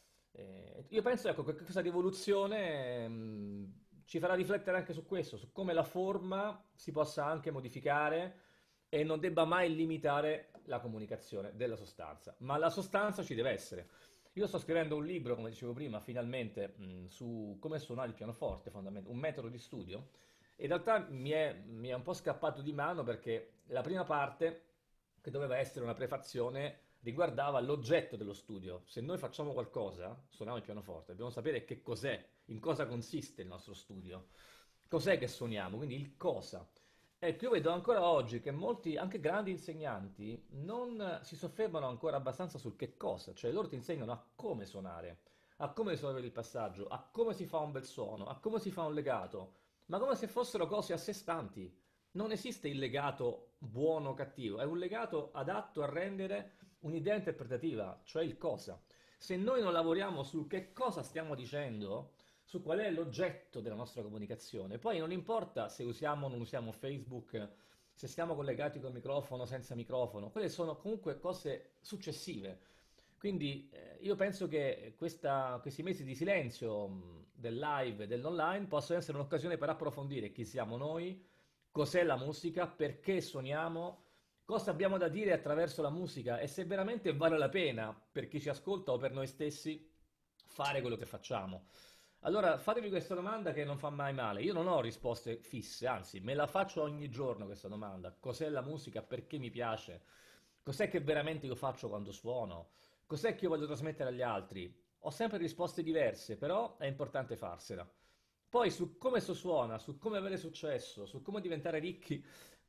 Eh, io penso, ecco, che questa rivoluzione mh, ci farà riflettere anche su questo, su come la forma si possa anche modificare e non debba mai limitare la comunicazione della sostanza, ma la sostanza ci deve essere. Io sto scrivendo un libro, come dicevo prima, finalmente, mh, su come suonare il pianoforte, fondamentalmente, un metodo di studio, e in realtà mi è, mi è un po' scappato di mano perché la prima parte, che doveva essere una prefazione, riguardava l'oggetto dello studio. Se noi facciamo qualcosa, suoniamo il pianoforte, dobbiamo sapere che cos'è, in cosa consiste il nostro studio, cos'è che suoniamo, quindi il cosa. Ecco, io vedo ancora oggi che molti, anche grandi insegnanti, non si soffermano ancora abbastanza sul che cosa, cioè loro ti insegnano a come suonare, a come risolvere il passaggio, a come si fa un bel suono, a come si fa un legato, ma come se fossero cose a sé stanti. Non esiste il legato buono o cattivo, è un legato adatto a rendere un'idea interpretativa, cioè il cosa. Se noi non lavoriamo su che cosa stiamo dicendo, su qual è l'oggetto della nostra comunicazione, poi non importa se usiamo o non usiamo Facebook, se stiamo collegati col microfono o senza microfono, quelle sono comunque cose successive. Quindi eh, io penso che questa- questi mesi di silenzio mh, del live e dell'online possano essere un'occasione per approfondire chi siamo noi, cos'è la musica, perché suoniamo, cosa abbiamo da dire attraverso la musica e se veramente vale la pena per chi ci ascolta o per noi stessi fare quello che facciamo. Allora, fatevi questa domanda che non fa mai male. Io non ho risposte fisse, anzi, me la faccio ogni giorno questa domanda. Cos'è la musica? Perché mi piace? Cos'è che veramente io faccio quando suono? Cos'è che io voglio trasmettere agli altri? Ho sempre risposte diverse, però è importante farsela. Poi su come si suona, su come avere successo, su come diventare ricchi,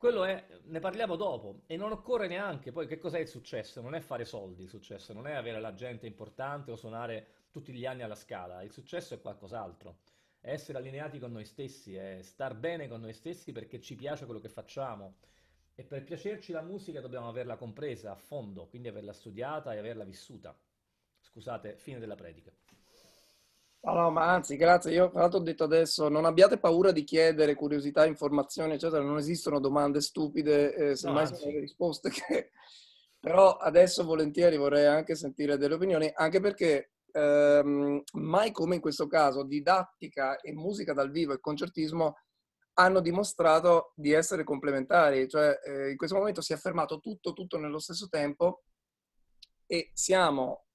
quello è, ne parliamo dopo e non occorre neanche, poi che cos'è il successo? Non è fare soldi il successo, non è avere la gente importante o suonare tutti gli anni alla Scala, il successo è qualcos'altro, è essere allineati con noi stessi, è star bene con noi stessi perché ci piace quello che facciamo e per piacerci la musica dobbiamo averla compresa a fondo, quindi averla studiata e averla vissuta. Scusate, fine della predica. No, no, ma anzi, grazie. Io tra l'altro ho detto adesso, non abbiate paura di chiedere curiosità, informazioni, eccetera. Non esistono domande stupide, eh, No, semmai sono le anzi, risposte che... Però adesso volentieri vorrei anche sentire delle opinioni, anche perché ehm, mai come in questo caso didattica e musica dal vivo e concertismo hanno dimostrato di essere complementari. Cioè eh, in questo momento si è affermato tutto, tutto nello stesso tempo e siamo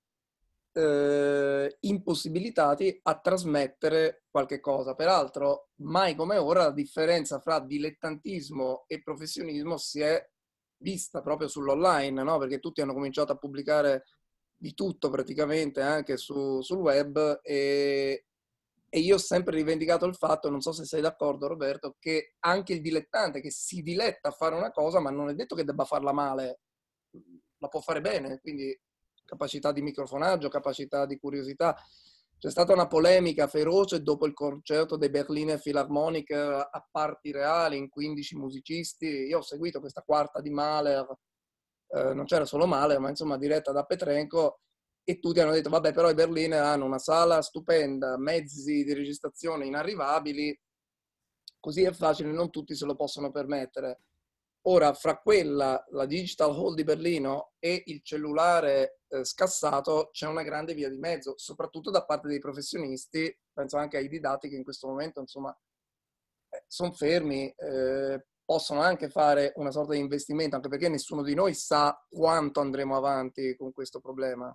eh, impossibilitati a trasmettere qualche cosa. Peraltro, mai come ora la differenza fra dilettantismo e professionismo si è vista proprio sull'online, no? Perché tutti hanno cominciato a pubblicare di tutto praticamente anche su, sul web e, e io ho sempre rivendicato il fatto, non so se sei d'accordo Roberto, che anche il dilettante che si diletta a fare una cosa, ma non è detto che debba farla male, la può fare bene, quindi capacità di microfonaggio, capacità di curiosità. C'è stata una polemica feroce dopo il concerto dei Berliner Philharmonic a parti reali in quindici musicisti. Io ho seguito questa quarta di Mahler, eh, non c'era solo Mahler, ma insomma diretta da Petrenko, e tutti hanno detto vabbè, però i Berliner hanno una sala stupenda, mezzi di registrazione inarrivabili, così è facile, non tutti se lo possono permettere. Ora, fra quella, la Digital Hall di Berlino e il cellulare eh, scassato, c'è una grande via di mezzo, soprattutto da parte dei professionisti, penso anche ai didatti che in questo momento, insomma, eh, sono fermi, eh, possono anche fare una sorta di investimento, anche perché nessuno di noi sa quanto andremo avanti con questo problema.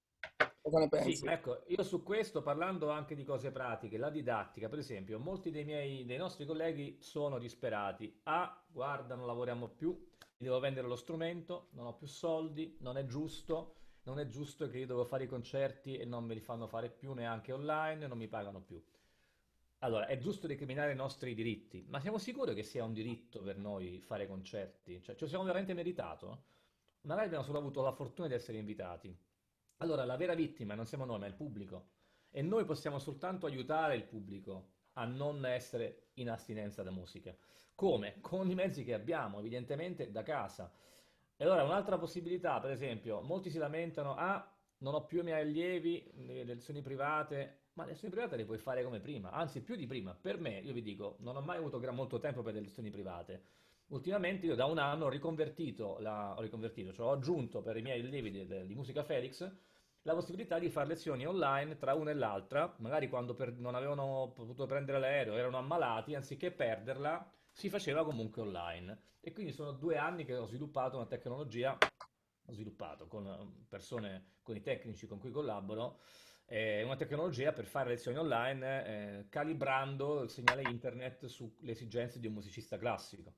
Cosa ne sì, pensi? ecco, io su questo parlando anche di cose pratiche, la didattica, per esempio, molti dei miei, dei nostri colleghi sono disperati. Ah, guarda, non lavoriamo più, mi devo vendere lo strumento, non ho più soldi, non è giusto, non è giusto che io devo fare i concerti e non me li fanno fare più neanche online, non mi pagano più. Allora, è giusto recriminare i nostri diritti, ma siamo sicuri che sia un diritto per noi fare concerti? Cioè, ce lo siamo veramente meritato? Magari abbiamo solo avuto la fortuna di essere invitati. Allora, la vera vittima non siamo noi, ma è il pubblico. E noi possiamo soltanto aiutare il pubblico a non essere in astinenza da musica. Come? Con i mezzi che abbiamo, evidentemente da casa. E allora un'altra possibilità, per esempio, molti si lamentano, ah, non ho più i miei allievi, le lezioni private, ma le lezioni private le puoi fare come prima, anzi più di prima. Per me, io vi dico, non ho mai avuto gran- molto tempo per le lezioni private. Ultimamente io da un anno ho riconvertito, la, ho riconvertito, cioè ho aggiunto per i miei allievi di, di- di Musica Felix la possibilità di fare lezioni online tra una e l'altra, magari quando per- non avevano potuto prendere l'aereo, erano ammalati, anziché perderla, si faceva comunque online. E quindi sono due anni che ho sviluppato una tecnologia, ho sviluppato con eh, persone, con i tecnici con cui collaboro, eh, una tecnologia per fare lezioni online eh, calibrando il segnale internet sulle esigenze di un musicista classico.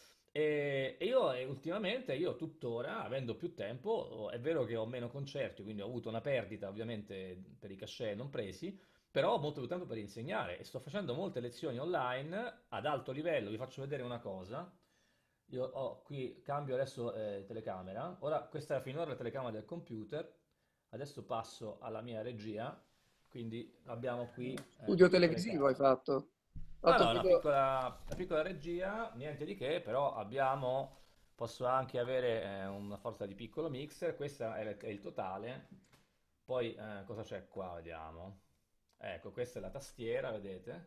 E, e io eh, ultimamente, io tuttora, avendo più tempo, ho- è vero che ho meno concerti, quindi ho avuto una perdita ovviamente per i cachet non presi, però ho molto più tempo per insegnare e sto facendo molte lezioni online ad alto livello. Vi faccio vedere una cosa. Io ho qui, cambio adesso eh, telecamera. Ora, questa è finora la telecamera del computer. Adesso passo alla mia regia. Quindi abbiamo qui eh, Studio tutte le televisivo hai camere. fatto? Ma Fatto no, una proprio... piccola, una piccola regia, niente di che, però abbiamo, posso anche avere eh, una sorta di piccolo mixer, questo è, il è il totale, poi eh, cosa c'è qua, vediamo. Ecco, questa è la tastiera, vedete?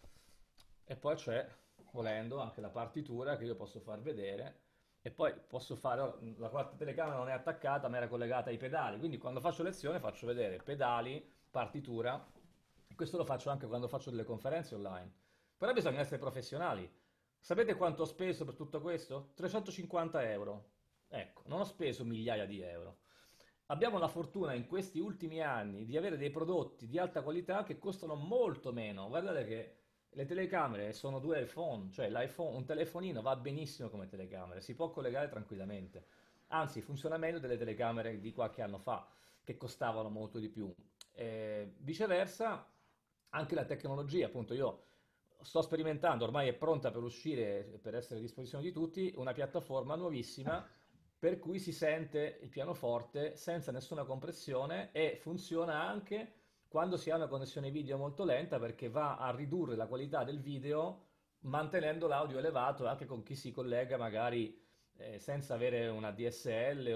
E poi c'è, volendo, anche la partitura che io posso far vedere. E poi posso fare, oh, la quarta telecamera non è attaccata, ma era collegata ai pedali, quindi quando faccio lezione faccio vedere pedali, partitura. E questo lo faccio anche quando faccio delle conferenze online. Però bisogna essere professionali. Sapete quanto ho speso per tutto questo? trecentocinquanta euro. Ecco, non ho speso migliaia di euro. Abbiamo la fortuna in questi ultimi anni di avere dei prodotti di alta qualità che costano molto meno. Guardate che le telecamere sono due iPhone, cioè l'iPhone, un telefonino va benissimo come telecamera, si può collegare tranquillamente. Anzi, funziona meglio delle telecamere di qualche anno fa, che costavano molto di più. Eh, viceversa, anche la tecnologia, appunto, io sto sperimentando, ormai è pronta per uscire, per essere a disposizione di tutti, una piattaforma nuovissima per cui si sente il pianoforte senza nessuna compressione e funziona anche quando si ha una connessione video molto lenta perché va a ridurre la qualità del video mantenendo l'audio elevato anche con chi si collega magari eh, senza avere una D S L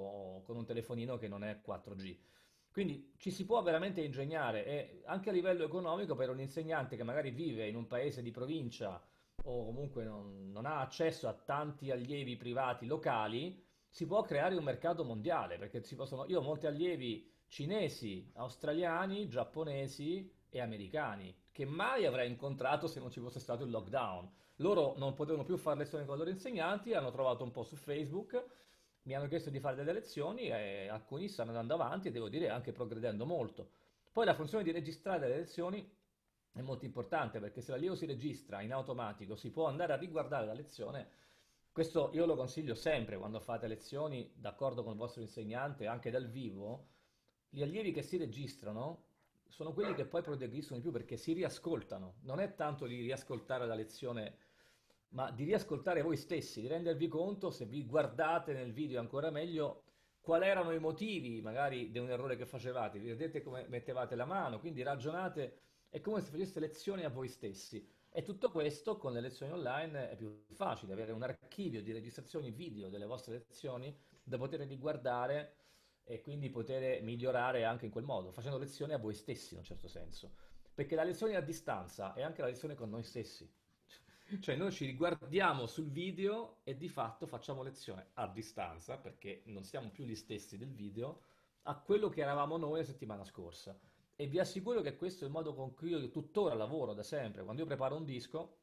o con un telefonino che non è quattro G. Quindi ci si può veramente ingegnare e anche a livello economico per un insegnante che magari vive in un paese di provincia o comunque non, non ha accesso a tanti allievi privati locali, si può creare un mercato mondiale perché si possono, io ho molti allievi cinesi, australiani, giapponesi e americani che mai avrei incontrato se non ci fosse stato il lockdown. Loro non potevano più fare lezioni con i loro insegnanti, hanno trovato un po' su Facebook, mi hanno chiesto di fare delle lezioni e alcuni stanno andando avanti e devo dire anche progredendo molto. Poi la funzione di registrare le lezioni è molto importante perché se l'allievo si registra in automatico si può andare a riguardare la lezione. Questo io lo consiglio sempre quando fate lezioni, d'accordo con il vostro insegnante, anche dal vivo. Gli allievi che si registrano sono quelli che poi progrediscono di più perché si riascoltano. Non è tanto di riascoltare la lezione ma di riascoltare voi stessi, di rendervi conto, se vi guardate nel video ancora meglio, quali erano i motivi magari di un errore che facevate, vi vedete come mettevate la mano, quindi ragionate, è come se faceste lezioni a voi stessi. E tutto questo con le lezioni online è più facile, avere un archivio di registrazioni video delle vostre lezioni da poter riguardare e quindi poter migliorare anche in quel modo, facendo lezioni a voi stessi in un certo senso. Perché la lezione a distanza è anche la lezione con noi stessi. Cioè noi ci riguardiamo sul video e di fatto facciamo lezione a distanza, perché non siamo più gli stessi del video, a quello che eravamo noi la settimana scorsa. E vi assicuro che questo è il modo con cui io tuttora lavoro da sempre. Quando io preparo un disco,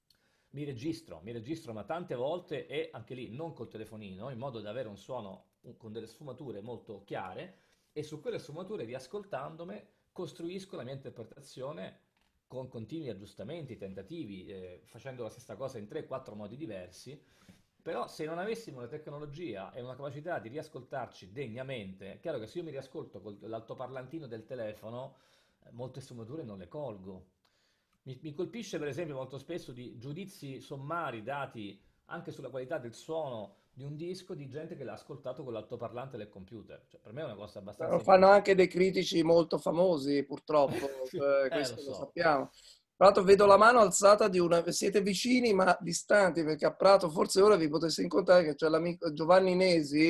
mi registro, mi registro ma tante volte e anche lì non col telefonino, in modo da avere un suono con delle sfumature molto chiare e su quelle sfumature, riascoltandomi, costruisco la mia interpretazione con continui aggiustamenti, tentativi, eh, facendo la stessa cosa in tre quattro modi diversi, però se non avessimo una tecnologia e una capacità di riascoltarci degnamente, è chiaro che se io mi riascolto con l'altoparlantino del telefono, eh, molte sfumature non le colgo. Mi, mi colpisce per esempio molto spesso di giudizi sommari dati anche sulla qualità del suono di un disco di gente che l'ha ascoltato con l'altoparlante del computer. Cioè, per me è una cosa abbastanza Lo fanno incredibile. anche dei critici molto famosi, purtroppo, Sì, eh, eh, lo questo lo so. sappiamo. Tra l'altro vedo la mano alzata di una... Siete vicini ma distanti, perché a Prato forse ora vi poteste incontrare, che c'è l'amico Giovanni Nesi,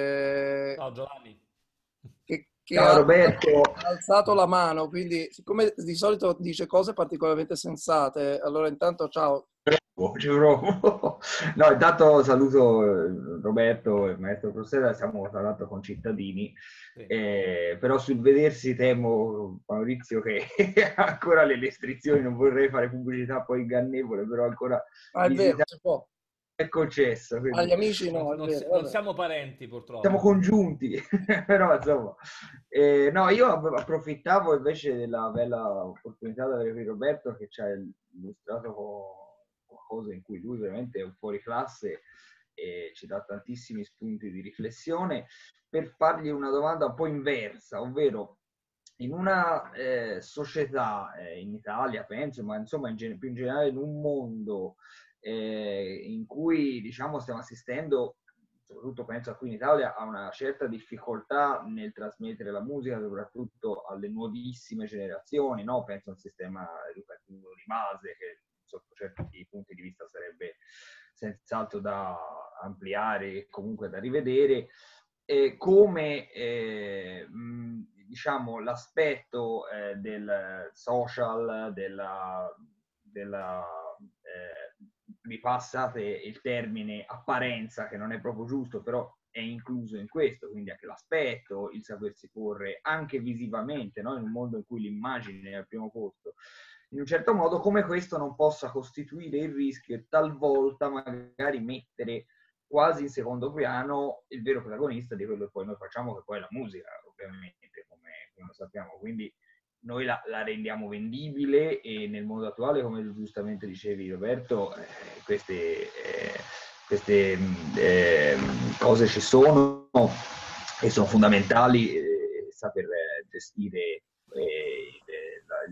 eh, Ciao Giovanni. che, che Ciao ha, Roberto. ha alzato la mano, quindi siccome di solito dice cose particolarmente sensate, allora intanto ciao. Ci provo. No, intanto saluto eh, Roberto e il maestro Crostella, siamo tra l'altro concittadini, Sì. eh, però sul vedersi temo, Maurizio, che ancora le restrizioni, non vorrei fare pubblicità poi ingannevole, però ancora Ah, è vero, visita si può. è concesso, Agli quindi amici Non, no, è non si- vero, non vabbè. siamo parenti siamo purtroppo. congiunti, però insomma, eh, no, io approfittavo invece della bella opportunità di avere qui Roberto che ci ha illustrato qualcosa in cui lui veramente è un fuori classe e ci dà tantissimi spunti di riflessione, per fargli una domanda un po' inversa, ovvero in una eh, società, eh, in Italia penso, ma insomma in gen- più in generale in un mondo eh, in cui diciamo stiamo assistendo, soprattutto penso a qui in Italia, a una certa difficoltà nel trasmettere la musica, soprattutto alle nuovissime generazioni, no? Penso al sistema educativo di base, che sotto certi punti di vista sarebbe senz'altro da ampliare e comunque da rivedere, eh, come eh, mh, diciamo l'aspetto eh, del social, della, della eh, mi passate il termine apparenza, che non è proprio giusto, però è incluso in questo, quindi anche l'aspetto, il sapersi porre anche visivamente, no? In un mondo in cui l'immagine è al primo posto, in un certo modo, come questo non possa costituire il rischio e talvolta magari mettere quasi in secondo piano il vero protagonista di quello che poi noi facciamo, che poi è la musica, ovviamente, come, come lo sappiamo. Quindi noi la, la rendiamo vendibile e nel mondo attuale, come giustamente dicevi Roberto, eh, queste, eh, queste eh, cose ci sono e sono fondamentali, eh, saper gestire eh,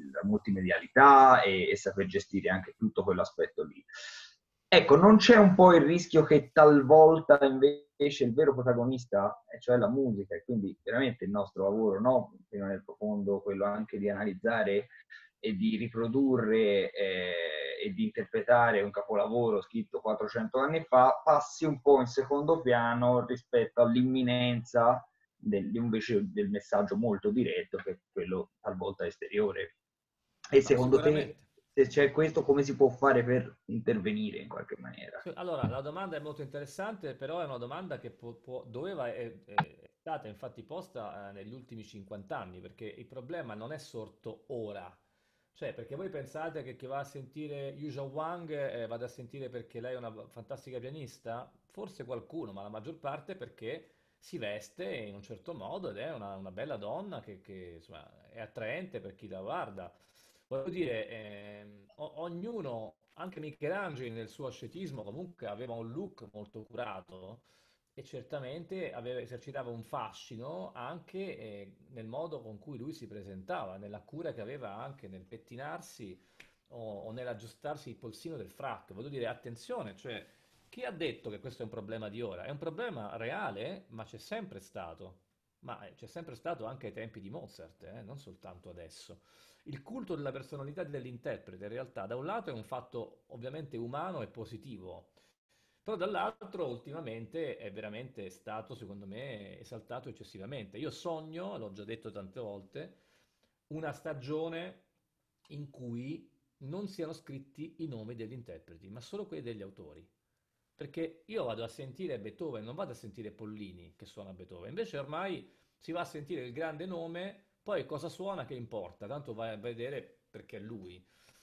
la multimedialità e, e saper gestire anche tutto quell'aspetto lì. Ecco, non c'è un po' il rischio che talvolta invece il vero protagonista, cioè la musica, e quindi veramente il nostro lavoro, no? Fino nel profondo, quello anche di analizzare e di riprodurre eh, e di interpretare un capolavoro scritto quattrocento anni fa, passi un po' in secondo piano rispetto all'imminenza del, invece del messaggio molto diretto, che è quello talvolta esteriore. E Ma secondo te, sicuramente. se c'è questo, come si può fare per intervenire in qualche maniera? Sì, allora, la domanda è molto interessante, però è una domanda che può- può- doveva, è, è- è stata infatti posta eh, negli ultimi cinquanta anni, perché il problema non è sorto ora. Cioè, perché voi pensate che chi va a sentire Yuja Wang eh, vada a sentire perché lei è una fantastica pianista? Forse qualcuno, ma la maggior parte perché si veste in un certo modo ed è una, una bella donna che, che, insomma, è attraente per chi la guarda. Voglio dire, ehm, o- ognuno, anche Michelangelo nel suo ascetismo, comunque aveva un look molto curato e certamente aveva- esercitava un fascino anche eh, nel modo con cui lui si presentava, nella cura che aveva anche nel pettinarsi o, o nell'aggiustarsi il polsino del frac. Voglio dire, attenzione, cioè, chi ha detto che questo è un problema di ora? È un problema reale, ma c'è sempre stato. Ma eh, c'è sempre stato anche ai tempi di Mozart, eh, non soltanto adesso. Il culto della personalità dell'interprete in realtà da un lato è un fatto ovviamente umano e positivo, però dall'altro ultimamente è veramente stato, secondo me, esaltato eccessivamente. Io sogno, l'ho già detto tante volte, una stagione in cui non siano scritti i nomi degli interpreti, ma solo quelli degli autori. Perché io vado a sentire Beethoven, non vado a sentire Pollini che suona Beethoven, invece ormai si va a sentire il grande nome, poi cosa suona che importa, tanto vai a vedere perché è lui.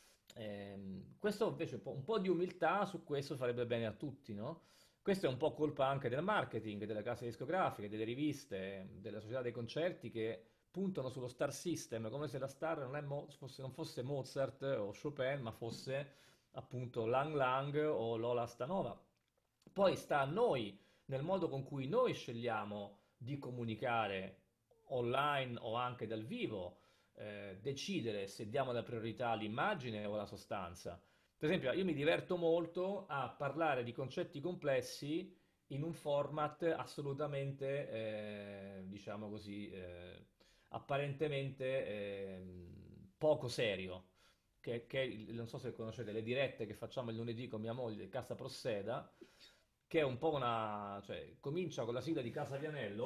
Ehm, questo invece un po', un po' di umiltà su questo farebbe bene a tutti, no? Questo è un po' colpa anche del marketing, delle case discografiche, delle riviste, della società dei concerti che puntano sullo star system, come se la star non, è Mo- fosse, non fosse Mozart o Chopin, ma fosse appunto Lang Lang o Lola Stanova. Poi sta a noi, nel modo con cui noi scegliamo di comunicare online o anche dal vivo, eh, decidere se diamo la priorità all'immagine o alla sostanza. Per esempio, io mi diverto molto a parlare di concetti complessi in un format assolutamente, eh, diciamo così, eh, apparentemente ehm, poco serio. Che, che è il- non so se conoscete le dirette che facciamo il lunedì con mia moglie, Casa Prosseda, che è un po' una, cioè, comincia con la sigla di Casa Vianello.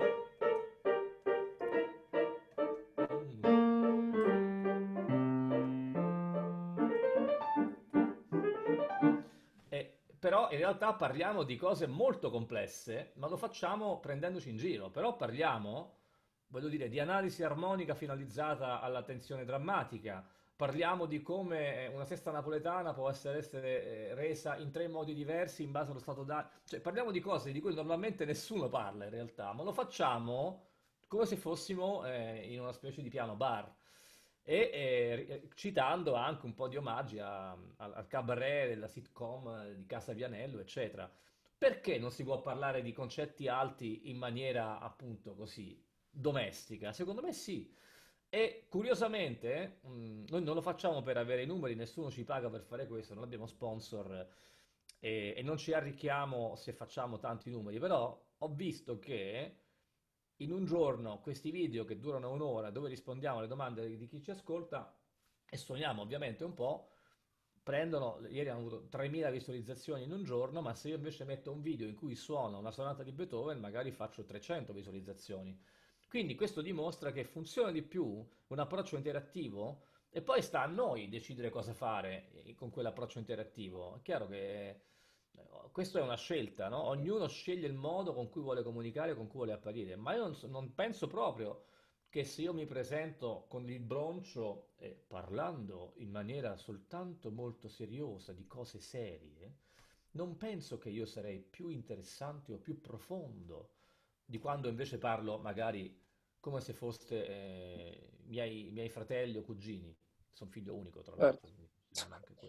E, però in realtà parliamo di cose molto complesse, ma lo facciamo prendendoci in giro. Però parliamo, voglio dire, di analisi armonica finalizzata alla tensione drammatica. Parliamo di come eh, una sesta napoletana può essere, essere eh, resa in tre modi diversi in base allo stato d'animo. Cioè, parliamo di cose di cui normalmente nessuno parla in realtà, ma lo facciamo come se fossimo eh, in una specie di piano bar. E eh, citando anche un po' di omaggi a- al, al cabaret della sitcom eh, di Casa Vianello, eccetera. Perché non si può parlare di concetti alti in maniera appunto così domestica? Secondo me sì. E curiosamente, mh, noi non lo facciamo per avere i numeri, nessuno ci paga per fare questo, non abbiamo sponsor eh, e, e non ci arricchiamo se facciamo tanti numeri, però ho visto che in un giorno questi video che durano un'ora, dove rispondiamo alle domande di, di chi ci ascolta e suoniamo ovviamente un po', prendono, ieri hanno avuto tremila visualizzazioni in un giorno, ma se io invece metto un video in cui suono una sonata di Beethoven, magari faccio trecento visualizzazioni. Quindi questo dimostra che funziona di più un approccio interattivo e poi sta a noi decidere cosa fare eh, con quell'approccio interattivo. È chiaro che eh, questa è una scelta, no? Ognuno sceglie il modo con cui vuole comunicare, con cui vuole apparire, ma io non, so- non penso proprio che se io mi presento con il broncio e parlando in maniera soltanto molto seriosa di cose serie, non penso che io sarei più interessante o più profondo di quando invece parlo magari come se foste eh, miei, miei fratelli o cugini. Sono figlio unico, tra l'altro, Certo. quindi considero anche quello.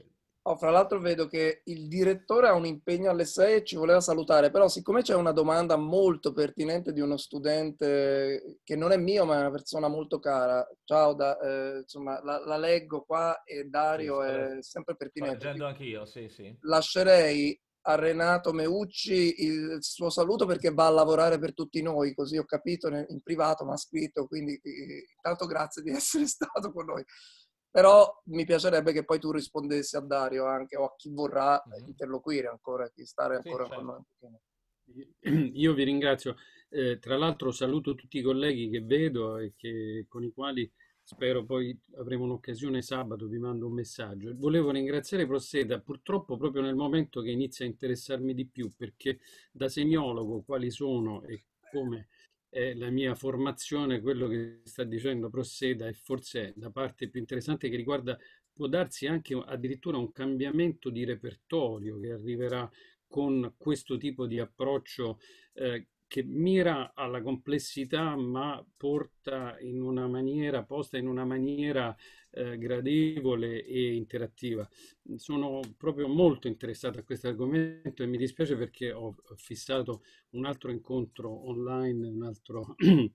Oh, fra l'altro vedo che il direttore ha un impegno alle sei e ci voleva salutare, però siccome c'è una domanda molto pertinente di uno studente che non è mio, ma è una persona molto cara, ciao, da, eh, insomma, la, la leggo qua e Sì, Dario sto, è le- sempre sto pertinente. leggendo anch'io, sì, sì. Lascerei a Renato Meucci il suo saluto perché va a lavorare per tutti noi, così ho capito nel- in privato, mi ha scritto, quindi eh, intanto grazie di essere stato con noi. Però mi piacerebbe che poi tu rispondessi a Dario anche o a chi vorrà Mhm. interloquire ancora, chi stare Sì, ancora con certo. noi. Io vi ringrazio. Eh, tra l'altro saluto tutti i colleghi che vedo e che- con i quali spero poi avremo un'occasione sabato, vi mando un messaggio. Volevo ringraziare Prosseda, purtroppo proprio nel momento che inizia a interessarmi di più, perché da semiologo quali sono e come è la mia formazione, quello che sta dicendo Prosseda è forse la parte più interessante che riguarda, può darsi anche addirittura un cambiamento di repertorio che arriverà con questo tipo di approccio eh, che mira alla complessità ma porta in una maniera, posta in una maniera eh, gradevole e interattiva. Sono proprio molto interessato a questo argomento e mi dispiace perché ho fissato un altro incontro online, un altro,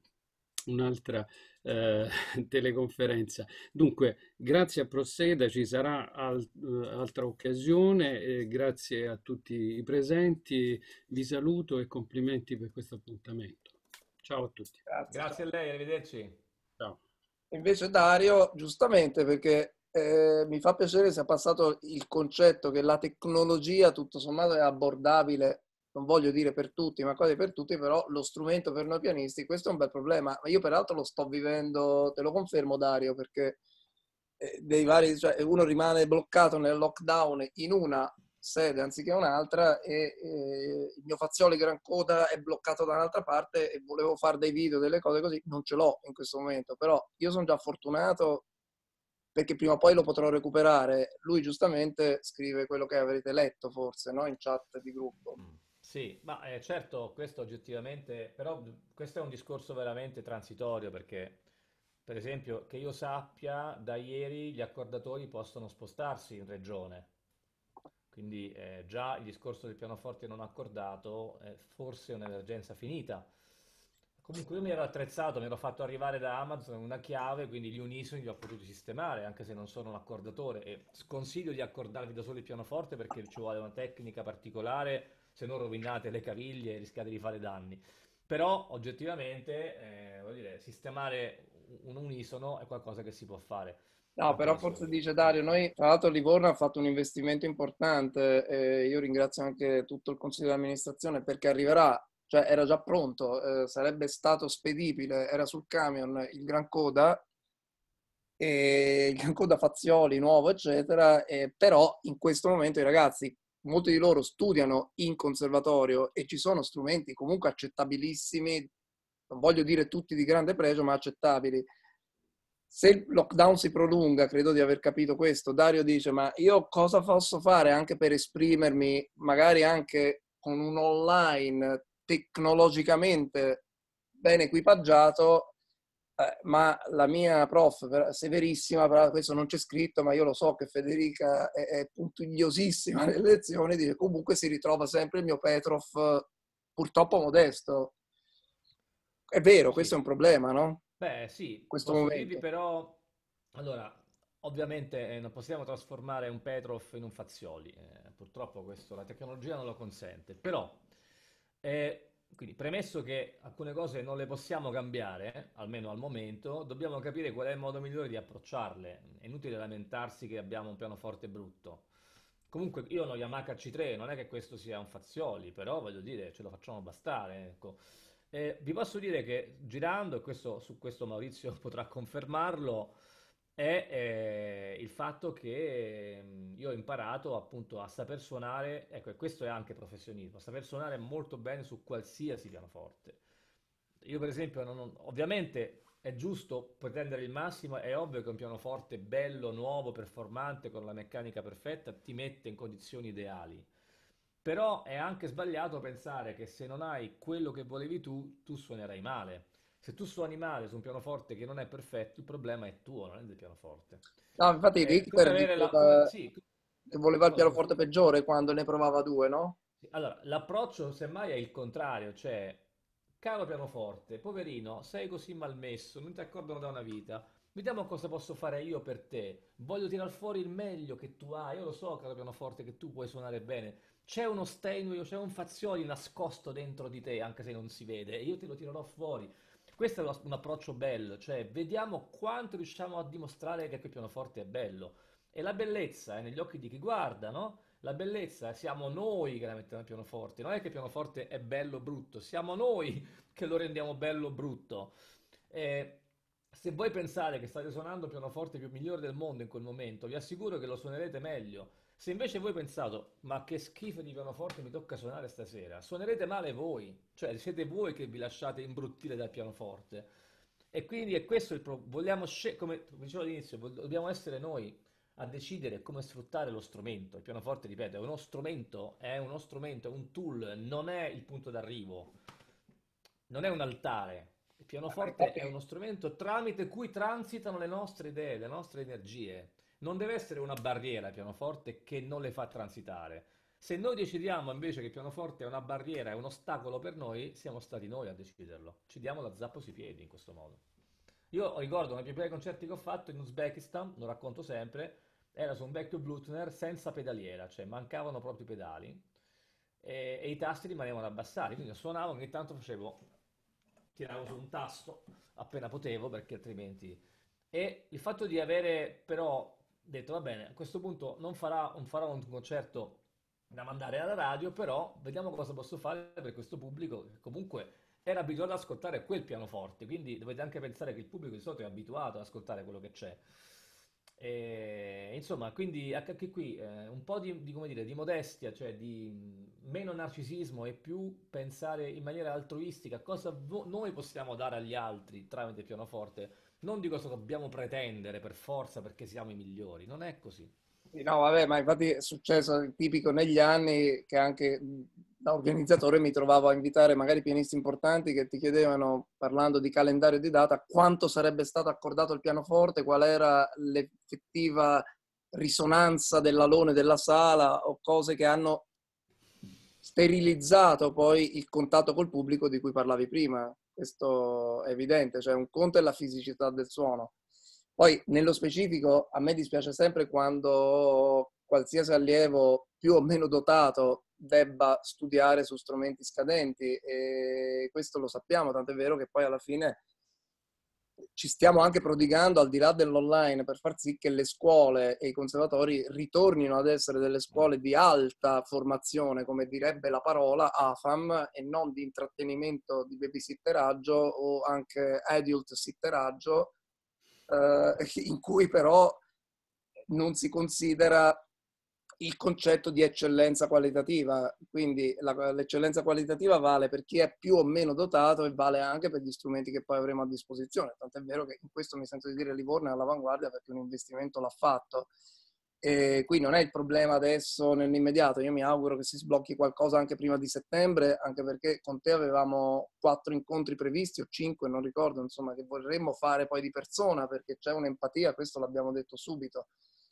un'altra eh, teleconferenza. Dunque, grazie a Prosseda, ci sarà al- eh, altra occasione, e grazie a tutti i presenti, vi saluto e complimenti per questo appuntamento. Ciao a tutti. Grazie, Grazie ciao. a lei, arrivederci. Ciao. Invece Dario, giustamente, perché eh, mi fa piacere sia passato il concetto che la tecnologia tutto sommato è abbordabile, non voglio dire per tutti, ma quasi per tutti, però lo strumento per noi pianisti, questo è un bel problema. Ma io peraltro lo sto vivendo, te lo confermo Dario, perché eh, dei vari, cioè, uno rimane bloccato nel lockdown in una sede anziché un'altra e, e il mio Fazioli Gran Coda è bloccato da un'altra parte e volevo fare dei video, delle cose così, non ce l'ho in questo momento, però io sono già fortunato perché prima o poi lo potrò recuperare. Lui giustamente scrive quello che avrete letto forse, no? In chat di gruppo. Mm. Sì, ma eh, certo, questo oggettivamente, però questo è un discorso veramente transitorio perché, per esempio, che io sappia, da ieri gli accordatori possono spostarsi in regione, quindi eh, già il discorso del pianoforte non accordato è forse un'emergenza finita. Comunque io mi ero attrezzato, mi ero fatto arrivare da Amazon una chiave, quindi gli unisoni li ho potuti sistemare, anche se non sono un accordatore. E sconsiglio di accordarvi da solo il pianoforte perché ci vuole una tecnica particolare, se no rovinate le caviglie e rischiate di fare danni. Però oggettivamente, eh, voglio dire, sistemare un unisono è qualcosa che si può fare No, anche però da forse soli. dice Mm. Dario, noi tra l'altro Livorno ha fatto un investimento importante e io ringrazio anche tutto il consiglio di amministrazione perché arriverà, cioè era già pronto, eh, sarebbe stato spedibile, era sul camion il Gran Coda, e il Gran Coda Fazioli nuovo, eccetera, e però in questo momento i ragazzi, molti di loro studiano in conservatorio e ci sono strumenti comunque accettabilissimi, non voglio dire tutti di grande pregio, ma accettabili. Se il lockdown si prolunga, credo di aver capito questo, Dario dice, ma io cosa posso fare anche per esprimermi, magari anche con un online tecnologicamente ben equipaggiato, eh, ma la mia prof, severissima, però questo non c'è scritto, ma io lo so che Federica è, è puntigliosissima nelle lezioni, dice comunque si ritrova sempre il mio Petrov, purtroppo modesto. È vero, questo Sì. è un problema, no? In Beh, sì, questo posso dirvi momento. però, allora, ovviamente eh, non possiamo trasformare un Petrov in un Fazioli, eh, purtroppo questo la tecnologia non lo consente, però, eh, quindi premesso che alcune cose non le possiamo cambiare, eh, almeno al momento, dobbiamo capire qual è il modo migliore di approcciarle. È inutile lamentarsi che abbiamo un pianoforte brutto. Comunque io ho uno Yamaha C tre, non è che questo sia un Fazioli, però voglio dire, ce lo facciamo bastare, ecco. Eh, vi posso dire che girando, e questo, su questo Maurizio potrà confermarlo, è eh, il fatto che mm, io ho imparato appunto a saper suonare, ecco, e questo è anche professionismo, a saper suonare molto bene su qualsiasi pianoforte. Io per esempio, non- non- ovviamente è giusto pretendere il massimo, è ovvio che un pianoforte bello, nuovo, performante, con la meccanica perfetta, ti mette in condizioni ideali. Però è anche sbagliato pensare che se non hai quello che volevi tu, tu suonerai male. Se tu suoni male su un pianoforte che non è perfetto, il problema è tuo, non è del pianoforte. No, infatti Eh, Richter come avere la... come- diceva, sì, che voleva il pianoforte peggiore quando ne provava due, no? Allora, l'approccio semmai è il contrario, cioè, caro pianoforte, poverino, sei così malmesso, non ti accordano da una vita, vediamo cosa posso fare io per te, voglio tirar fuori il meglio che tu hai, io lo so, caro pianoforte, che tu puoi suonare bene, c'è uno Steinway, c'è un Fazioli nascosto dentro di te, anche se non si vede, e io te lo tirerò fuori. Questo è uno- un approccio bello, cioè, vediamo quanto riusciamo a dimostrare che quel pianoforte è bello. E la bellezza è negli occhi di chi guarda, no? La bellezza siamo noi che la mettiamo al pianoforte, non è che il pianoforte è bello o brutto, siamo noi che lo rendiamo bello o brutto. E se voi pensate che state suonando il pianoforte più migliore del mondo in quel momento, vi assicuro che lo suonerete meglio. Se invece voi pensate, ma che schifo di pianoforte mi tocca suonare stasera, suonerete male voi, cioè siete voi che vi lasciate imbruttire dal pianoforte. E quindi è questo il problema, vogliamo scegliere, come dicevo all'inizio, vol- dobbiamo essere noi a decidere come sfruttare lo strumento. Il pianoforte, ripeto, è uno strumento, è uno strumento, è un tool, non è il punto d'arrivo, non è un altare. Il Ma pianoforte è infatti, uno strumento tramite cui transitano le nostre idee, le nostre energie. Non deve essere una barriera il pianoforte che non le fa transitare. Se noi decidiamo invece che il pianoforte è una barriera, è un ostacolo per noi, siamo stati noi a deciderlo. Ci diamo la zappa sui piedi in questo modo. Io ricordo uno dei più bei concerti che ho fatto in Uzbekistan, lo racconto sempre, era su un vecchio Blutner senza pedaliera, cioè mancavano proprio i pedali e, e i tasti rimanevano abbassati, quindi io suonavo, ogni tanto facevo, tiravo su un tasto appena potevo perché altrimenti... E il fatto di avere però detto, va bene, a questo punto non farà, non farò un concerto da mandare alla radio, però vediamo cosa posso fare per questo pubblico che comunque era abituato ad ascoltare quel pianoforte, quindi dovete anche pensare che il pubblico di solito è abituato ad ascoltare quello che c'è. E, insomma, quindi anche qui eh, un po' di, di, come dire, di modestia, cioè di mh, meno narcisismo e più pensare in maniera altruistica a cosa vo- noi possiamo dare agli altri tramite il pianoforte, non di cosa dobbiamo pretendere per forza perché siamo i migliori, non è così. sì, no, vabbè, ma infatti è successo il tipico negli anni che anche mh, da organizzatore mi trovavo a invitare magari pianisti importanti che ti chiedevano, parlando di calendario di data, quanto sarebbe stato accordato il pianoforte, qual era l'effettiva risonanza dell'alone della sala o cose che hanno sterilizzato poi il contatto col pubblico di cui parlavi prima. Questo è evidente, cioè un conto è la fisicità del suono. Poi nello specifico a me dispiace sempre quando qualsiasi allievo più o meno dotato debba studiare su strumenti scadenti e questo lo sappiamo, tant'è vero che poi alla fine ci stiamo anche prodigando al di là dell'online per far sì che le scuole e i conservatori ritornino ad essere delle scuole di alta formazione, come direbbe la parola A F A M, e non di intrattenimento, di babysitteraggio o anche adult sitteraggio, eh, in cui però non si considera il concetto di eccellenza qualitativa, quindi la, l'eccellenza qualitativa vale per chi è più o meno dotato e vale anche per gli strumenti che poi avremo a disposizione, tant'è vero che in questo mi sento di dire Livorno è all'avanguardia perché un investimento l'ha fatto. E qui non è il problema adesso nell'immediato, io mi auguro che si sblocchi qualcosa anche prima di settembre, anche perché con te avevamo quattro incontri previsti o cinque, non ricordo, insomma, che vorremmo fare poi di persona perché c'è un'empatia, questo l'abbiamo detto subito,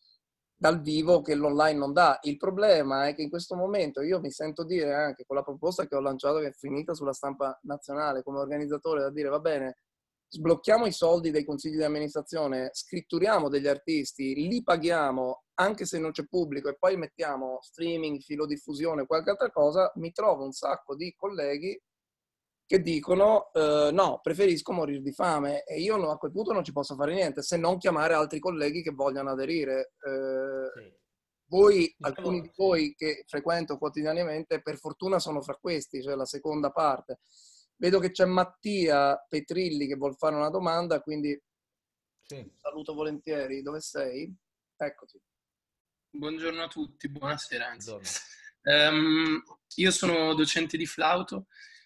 dal vivo che l'online non dà. Il problema è che in questo momento io mi sento dire anche con la proposta che ho lanciato che è finita sulla stampa nazionale come organizzatore da dire va bene, sblocchiamo i soldi dei consigli di amministrazione, scritturiamo degli artisti, li paghiamo anche se non c'è pubblico e poi mettiamo streaming, filodiffusione, qualche altra cosa, mi trovo un sacco di colleghi che dicono eh, no, preferisco morire di fame e io no, a quel punto non ci posso fare niente se non chiamare altri colleghi che vogliano aderire. Eh, Sì. voi, alcuni Diciamo, di sì. voi che frequento quotidianamente, per fortuna sono fra questi, cioè la seconda parte. Vedo che c'è Mattia Petrilli che vuol fare una domanda, quindi Sì. saluto volentieri. Dove sei? Eccoti. Buongiorno a tutti, buonasera anzi. Buongiorno. Um, io sono docente di flauto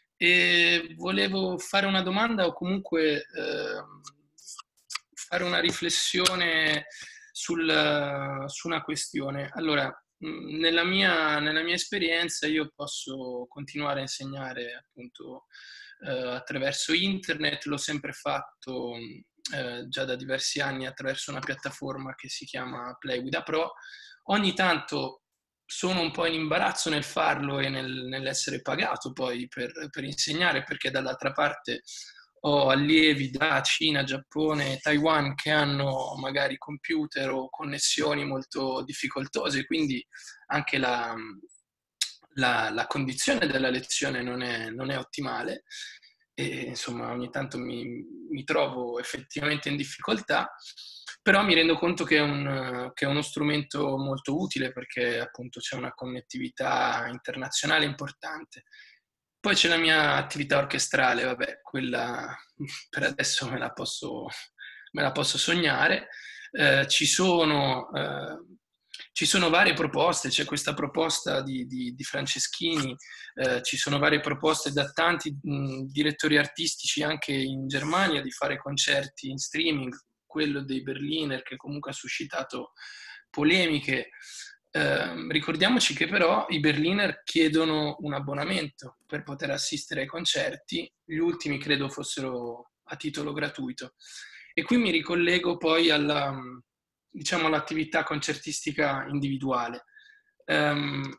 e volevo fare una domanda o comunque eh, fare una riflessione sul, su una questione. Allora, mh, nella mia, nella mia esperienza io posso continuare a insegnare appunto eh, attraverso internet, l'ho sempre fatto eh, già da diversi anni attraverso una piattaforma che si chiama Play with a Pro. ogni tanto sono un po' in imbarazzo nel farlo e nel, nell'essere pagato poi per, per insegnare, perché dall'altra parte ho allievi da Cina, Giappone, Taiwan che hanno magari computer o connessioni molto difficoltose, quindi anche la, la, la condizione della lezione non è, non è ottimale e insomma ogni tanto mi, mi trovo effettivamente in difficoltà, però mi rendo conto che è, un, che è uno strumento molto utile perché appunto c'è una connettività internazionale importante. Poi c'è la mia attività orchestrale, vabbè, quella per adesso me la posso, me la posso sognare. Eh, ci sono, eh, ci sono varie proposte, c'è questa proposta di, di, di Franceschini, eh, ci sono varie proposte da tanti mh, direttori artistici anche in Germania di fare concerti in streaming, quello dei Berliner che comunque ha suscitato polemiche. Eh, ricordiamoci che però i Berliner chiedono un abbonamento per poter assistere ai concerti, gli ultimi credo fossero a titolo gratuito. E qui mi ricollego poi alla, diciamo, all'attività concertistica individuale. Um,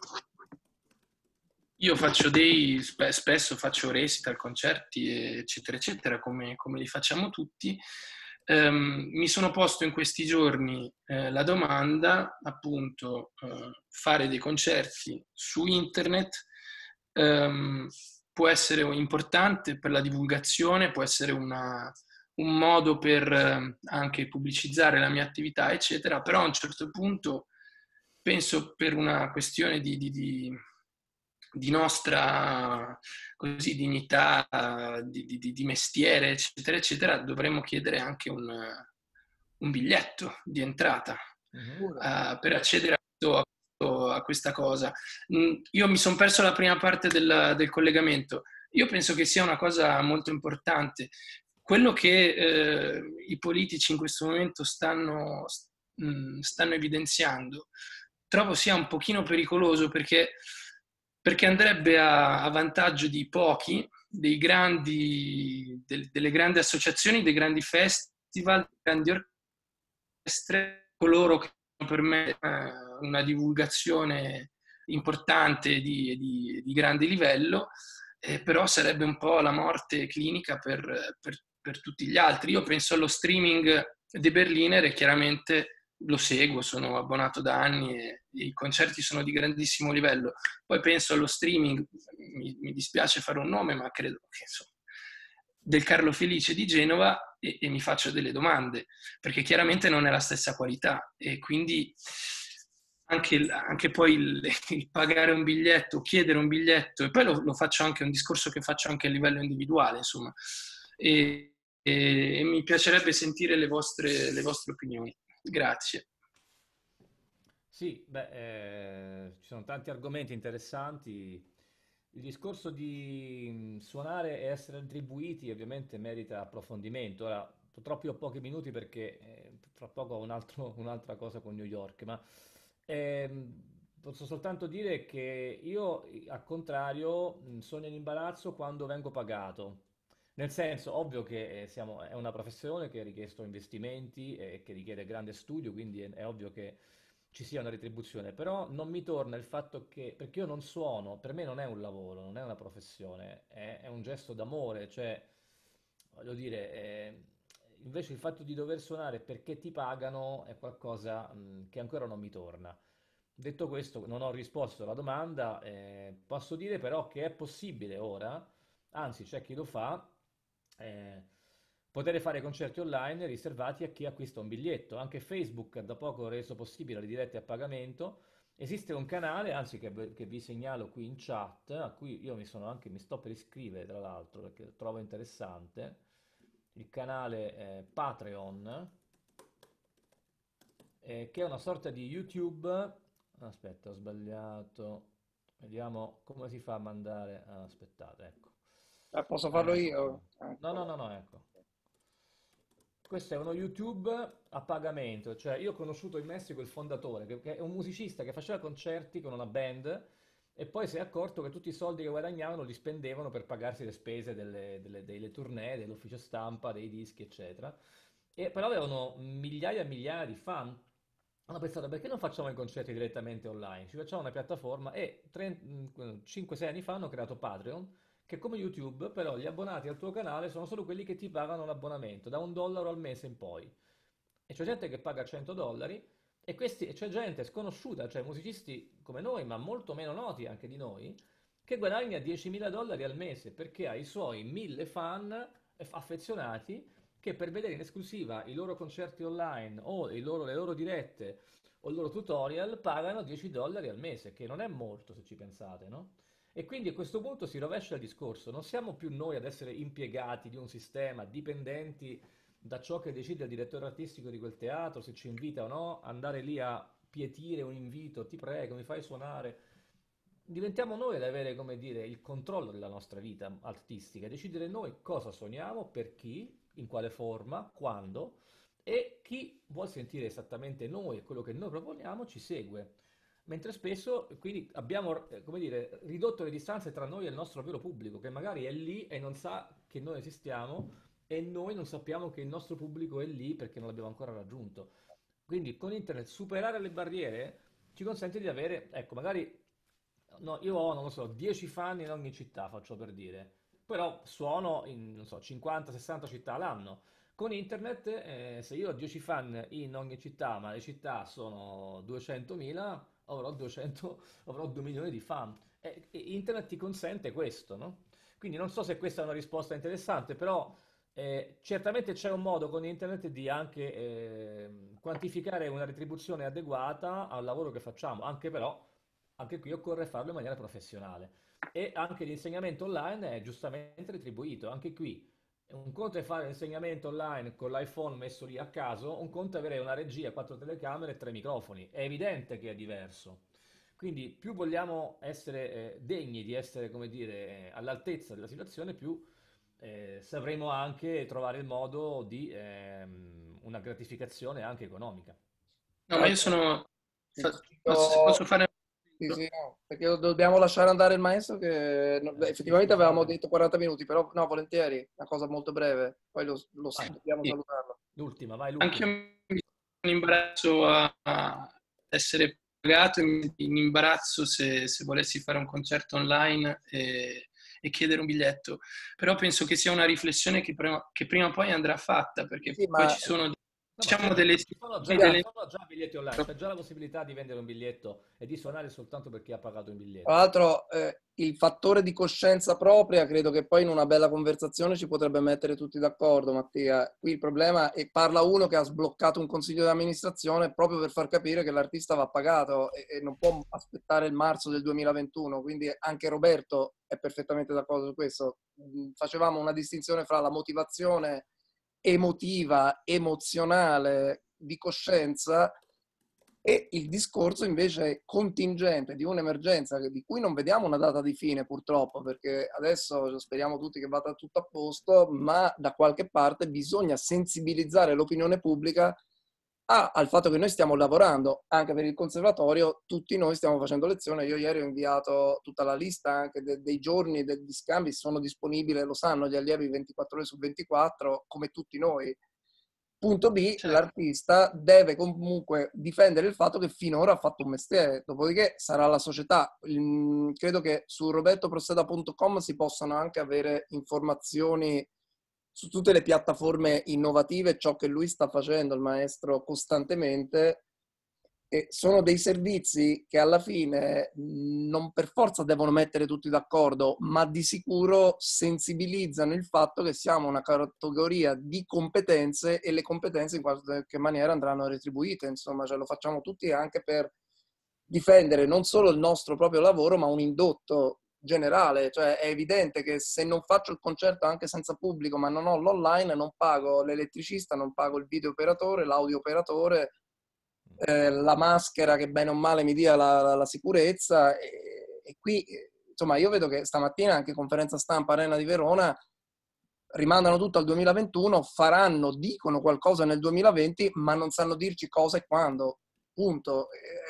io faccio dei, spesso faccio recital, concerti, eccetera, eccetera, come, come li facciamo tutti. Um, mi sono posto in questi giorni eh, la domanda, appunto, uh, fare dei concerti su internet um, può essere importante per la divulgazione, può essere una, un modo per uh, anche pubblicizzare la mia attività, eccetera, però a un certo punto penso per una questione di, di, di, di nostra così, dignità, di, di, di mestiere, eccetera, eccetera, dovremmo chiedere anche un, un biglietto di entrata uh-huh. uh, per accedere a, a questa cosa. Io mi sono perso la prima parte del, del collegamento. Io penso che sia una cosa molto importante. Quello che eh, i politici in questo momento stanno, mh, stanno evidenziando trovo sia un pochino pericoloso perché, perché andrebbe a, a vantaggio di pochi, dei grandi, del, delle grandi associazioni, dei grandi festival, delle grandi orchestre, coloro che hanno per me eh, una divulgazione importante di, di, di grande livello, eh, però sarebbe un po' la morte clinica per, per, per tutti gli altri. Io penso allo streaming dei Berliner e chiaramente lo seguo, sono abbonato da anni e, e i concerti sono di grandissimo livello. Poi penso allo streaming, mi, mi dispiace fare un nome, ma credo che insomma, del Carlo Felice di Genova e, e mi faccio delle domande, perché chiaramente non è la stessa qualità e quindi anche, anche poi il, il pagare un biglietto, chiedere un biglietto, e poi lo, lo faccio anche, un discorso che faccio anche a livello individuale, insomma, e, e, e mi piacerebbe sentire le vostre, le vostre opinioni. Grazie. Sì, beh, eh, ci sono tanti argomenti interessanti. Il discorso di suonare e essere retribuiti ovviamente merita approfondimento. Ora, purtroppo io ho pochi minuti perché eh, fra poco ho un altro- un'altra cosa con New York, ma ehm, posso soltanto dire che io, al contrario, mh, sono in imbarazzo quando vengo pagato. Nel senso, ovvio che eh, siamo- è una professione che ha richiesto investimenti e che richiede grande studio, quindi è, è ovvio che ci sia una retribuzione, però non mi torna il fatto che, perché io non suono, per me non è un lavoro, non è una professione, è, è un gesto d'amore, cioè, voglio dire, eh, invece il fatto di dover suonare perché ti pagano è qualcosa mh, che ancora non mi torna. Detto questo, non ho risposto alla domanda, eh, posso dire però che è possibile ora, anzi c'è chi lo fa, eh, poter fare concerti online riservati a chi acquista un biglietto. Anche Facebook ha da poco reso possibile le dirette a pagamento. Esiste un canale, anzi che, che vi segnalo qui in chat, a cui io mi sono anche, mi sto per iscrivere tra l'altro perché lo trovo interessante, il canale eh, Patreon, eh, che è una sorta di YouTube. Aspetta, ho sbagliato. Vediamo come si fa a mandare. Ah, aspettate, ecco. Eh, posso farlo Eh, io? no, no, no, no, ecco. Questo è uno YouTube a pagamento, cioè io ho conosciuto in Messico il fondatore, che, che è un musicista che faceva concerti con una band e poi si è accorto che tutti i soldi che guadagnavano li spendevano per pagarsi le spese delle, delle, delle tournée, dell'ufficio stampa, dei dischi, eccetera. E però avevano migliaia e migliaia di fan hanno pensato perché non facciamo i concerti direttamente online? Ci facciamo una piattaforma e cinque sei anni fa hanno creato Patreon, che è come YouTube, però gli abbonati al tuo canale sono solo quelli che ti pagano l'abbonamento, da un dollaro al mese in poi. E c'è gente che paga cento dollari e questi- e c'è gente sconosciuta, cioè musicisti come noi, ma molto meno noti anche di noi, che guadagna diecimila dollari al mese perché ha i suoi mille fan eh, affezionati che per vedere in esclusiva i loro concerti online o i loro- le loro dirette o il loro tutorial pagano dieci dollari al mese, che non è molto se ci pensate, no? E quindi a questo punto si rovescia il discorso, non siamo più noi ad essere impiegati di un sistema, dipendenti da ciò che decide il direttore artistico di quel teatro, se ci invita o no, andare lì a pietire un invito, ti prego, mi fai suonare. Diventiamo noi ad avere, come dire, il controllo della nostra vita artistica, decidere noi cosa suoniamo, per chi, in quale forma, quando, e chi vuol sentire esattamente noi e quello che noi proponiamo ci segue. Mentre spesso, quindi, abbiamo, eh, come dire, ridotto le distanze tra noi e il nostro vero pubblico, che magari è lì e non sa che noi esistiamo, e noi non sappiamo che il nostro pubblico è lì perché non l'abbiamo ancora raggiunto. Quindi con internet superare le barriere ci consente di avere, ecco, magari no, io ho, non lo so, dieci fan in ogni città, faccio per dire, però suono in, non so, cinquanta sessanta città l'anno. Con internet, eh, se io ho dieci fan in ogni città, ma le città sono duecentomila, avrò duecento, avrò due milioni di fan. E, e internet ti consente questo, no? Quindi non so se questa è una risposta interessante, però eh, certamente c'è un modo con internet di anche eh, quantificare una retribuzione adeguata al lavoro che facciamo, anche però, anche qui occorre farlo in maniera professionale. E anche l'insegnamento online è giustamente retribuito, anche qui. Un conto è fare l'insegnamento online con l'iPhone messo lì a caso, un conto è avere una regia, quattro telecamere e tre microfoni. È evidente che è diverso. Quindi più vogliamo essere eh, degni di essere, come dire, eh, all'altezza della situazione, più eh, sapremo anche trovare il modo di ehm, una gratificazione anche economica. No, ma io sono... Il fa- Posso, se sito- posso fare... Sì, sì, no, perché dobbiamo lasciare andare il maestro che no, Eh, sì, effettivamente avevamo scusate. detto quaranta minuti, però no, volentieri, una cosa molto breve, poi lo, lo- Vai, dobbiamo Sì. salutarlo. l'ultima, vai, Anche io l'ultima. mi sono in imbarazzo a, a essere pagato, e mi- in imbarazzo se, se volessi fare un concerto online e, e chiedere un biglietto. Però penso che sia una riflessione che prima, che prima o poi andrà fatta, Sì, perché sì, poi ma ci sono, No, ma diciamo, certo, delle... ma ci sono ci già, ci spiace. delle... sono già biglietti online, c'è già la possibilità di vendere un biglietto e di suonare soltanto per chi ha pagato un Tra biglietto. l'altro, eh, il fattore di coscienza propria, credo che poi in una bella conversazione ci potrebbe mettere tutti d'accordo, Mattia. Qui il problema è parla uno che ha sbloccato un consiglio di amministrazione proprio per far capire che l'artista va pagato e, e non può aspettare il marzo del duemilaventuno, quindi anche Roberto è perfettamente d'accordo su questo. Mm, Facevamo una distinzione fra la motivazione emotiva, emozionale, di coscienza e il discorso invece contingente di un'emergenza di cui non vediamo una data di fine purtroppo, perché adesso speriamo tutti che vada tutto a posto, ma da qualche parte bisogna sensibilizzare l'opinione pubblica a, al fatto che noi stiamo lavorando anche per il conservatorio, tutti noi stiamo facendo lezione. Io ieri ho inviato tutta la lista anche de, dei giorni degli scambi, sono disponibili, lo sanno gli allievi ventiquattro ore su ventiquattro, come tutti noi. Punto B, Certo. l'artista deve comunque difendere il fatto che finora ha fatto un mestiere, dopodiché sarà la società. Il- credo che su robertoproseda punto com si possano anche avere informazioni su tutte le piattaforme innovative, ciò che lui sta facendo, il maestro, costantemente. E sono dei servizi che alla fine non per forza devono mettere tutti d'accordo, ma di sicuro sensibilizzano il fatto che siamo una categoria di competenze e le competenze in qualche maniera andranno retribuite. Insomma, ce lo facciamo tutti anche per difendere non solo il nostro proprio lavoro, ma un indotto generale. Cioè è evidente che se non faccio il concerto anche senza pubblico, ma non ho l'online, non pago l'elettricista, non pago il video operatore, l'audio operatore, eh, la maschera che bene o male mi dia la, la, la sicurezza e, e qui insomma io vedo che stamattina anche conferenza stampa Arena di Verona rimandano tutto al duemilaventuno, faranno, dicono qualcosa nel duemilaventi ma non sanno dirci cosa e quando, punto.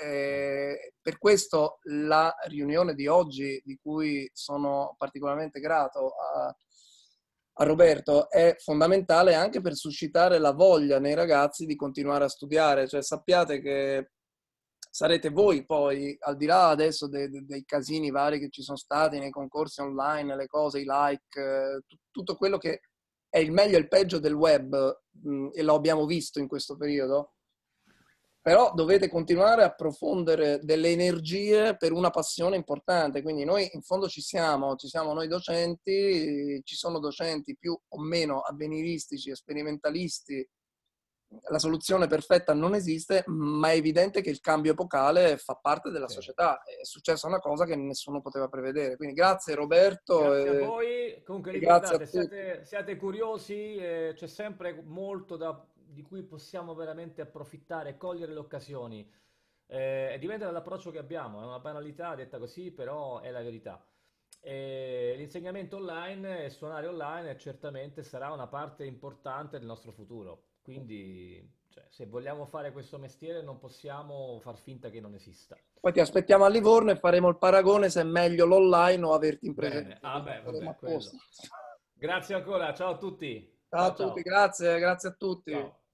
Eh, per questo la riunione di oggi, di cui sono particolarmente grato a a Roberto, è fondamentale anche per suscitare la voglia nei ragazzi di continuare a studiare. Cioè sappiate che sarete voi poi, al di là adesso dei, dei casini vari che ci sono stati nei concorsi online, le cose, i like, eh, tutto quello che è il meglio e il peggio del web, mh, e lo abbiamo visto in questo periodo, però dovete continuare a profondere delle energie per una passione importante. Quindi noi in fondo ci siamo, ci siamo noi docenti, ci sono docenti più o meno avveniristici e sperimentalisti. La soluzione perfetta non esiste, ma è evidente che il cambio epocale fa parte della società. È successa una cosa che nessuno poteva prevedere. Quindi grazie Roberto. Grazie e, a voi. Comunque e grazie a ricordate, tutti. siate, siate curiosi, eh, c'è sempre molto da, di cui possiamo veramente approfittare e cogliere le occasioni. Eh, e dipende dall'approccio che abbiamo, è una banalità detta così, però è la verità. E l'insegnamento online e suonare online certamente sarà una parte importante del nostro futuro. Quindi, cioè, se vogliamo fare questo mestiere non possiamo far finta che non esista. Poi ti aspettiamo a Livorno e faremo il paragone se è meglio l'online o averti in Bene, presenza. ah beh, Saremo vabbè, a quello. posto. Grazie ancora, ciao a tutti. Ciao a Ciao tutti, ciao. grazie, grazie a tutti. Ciao.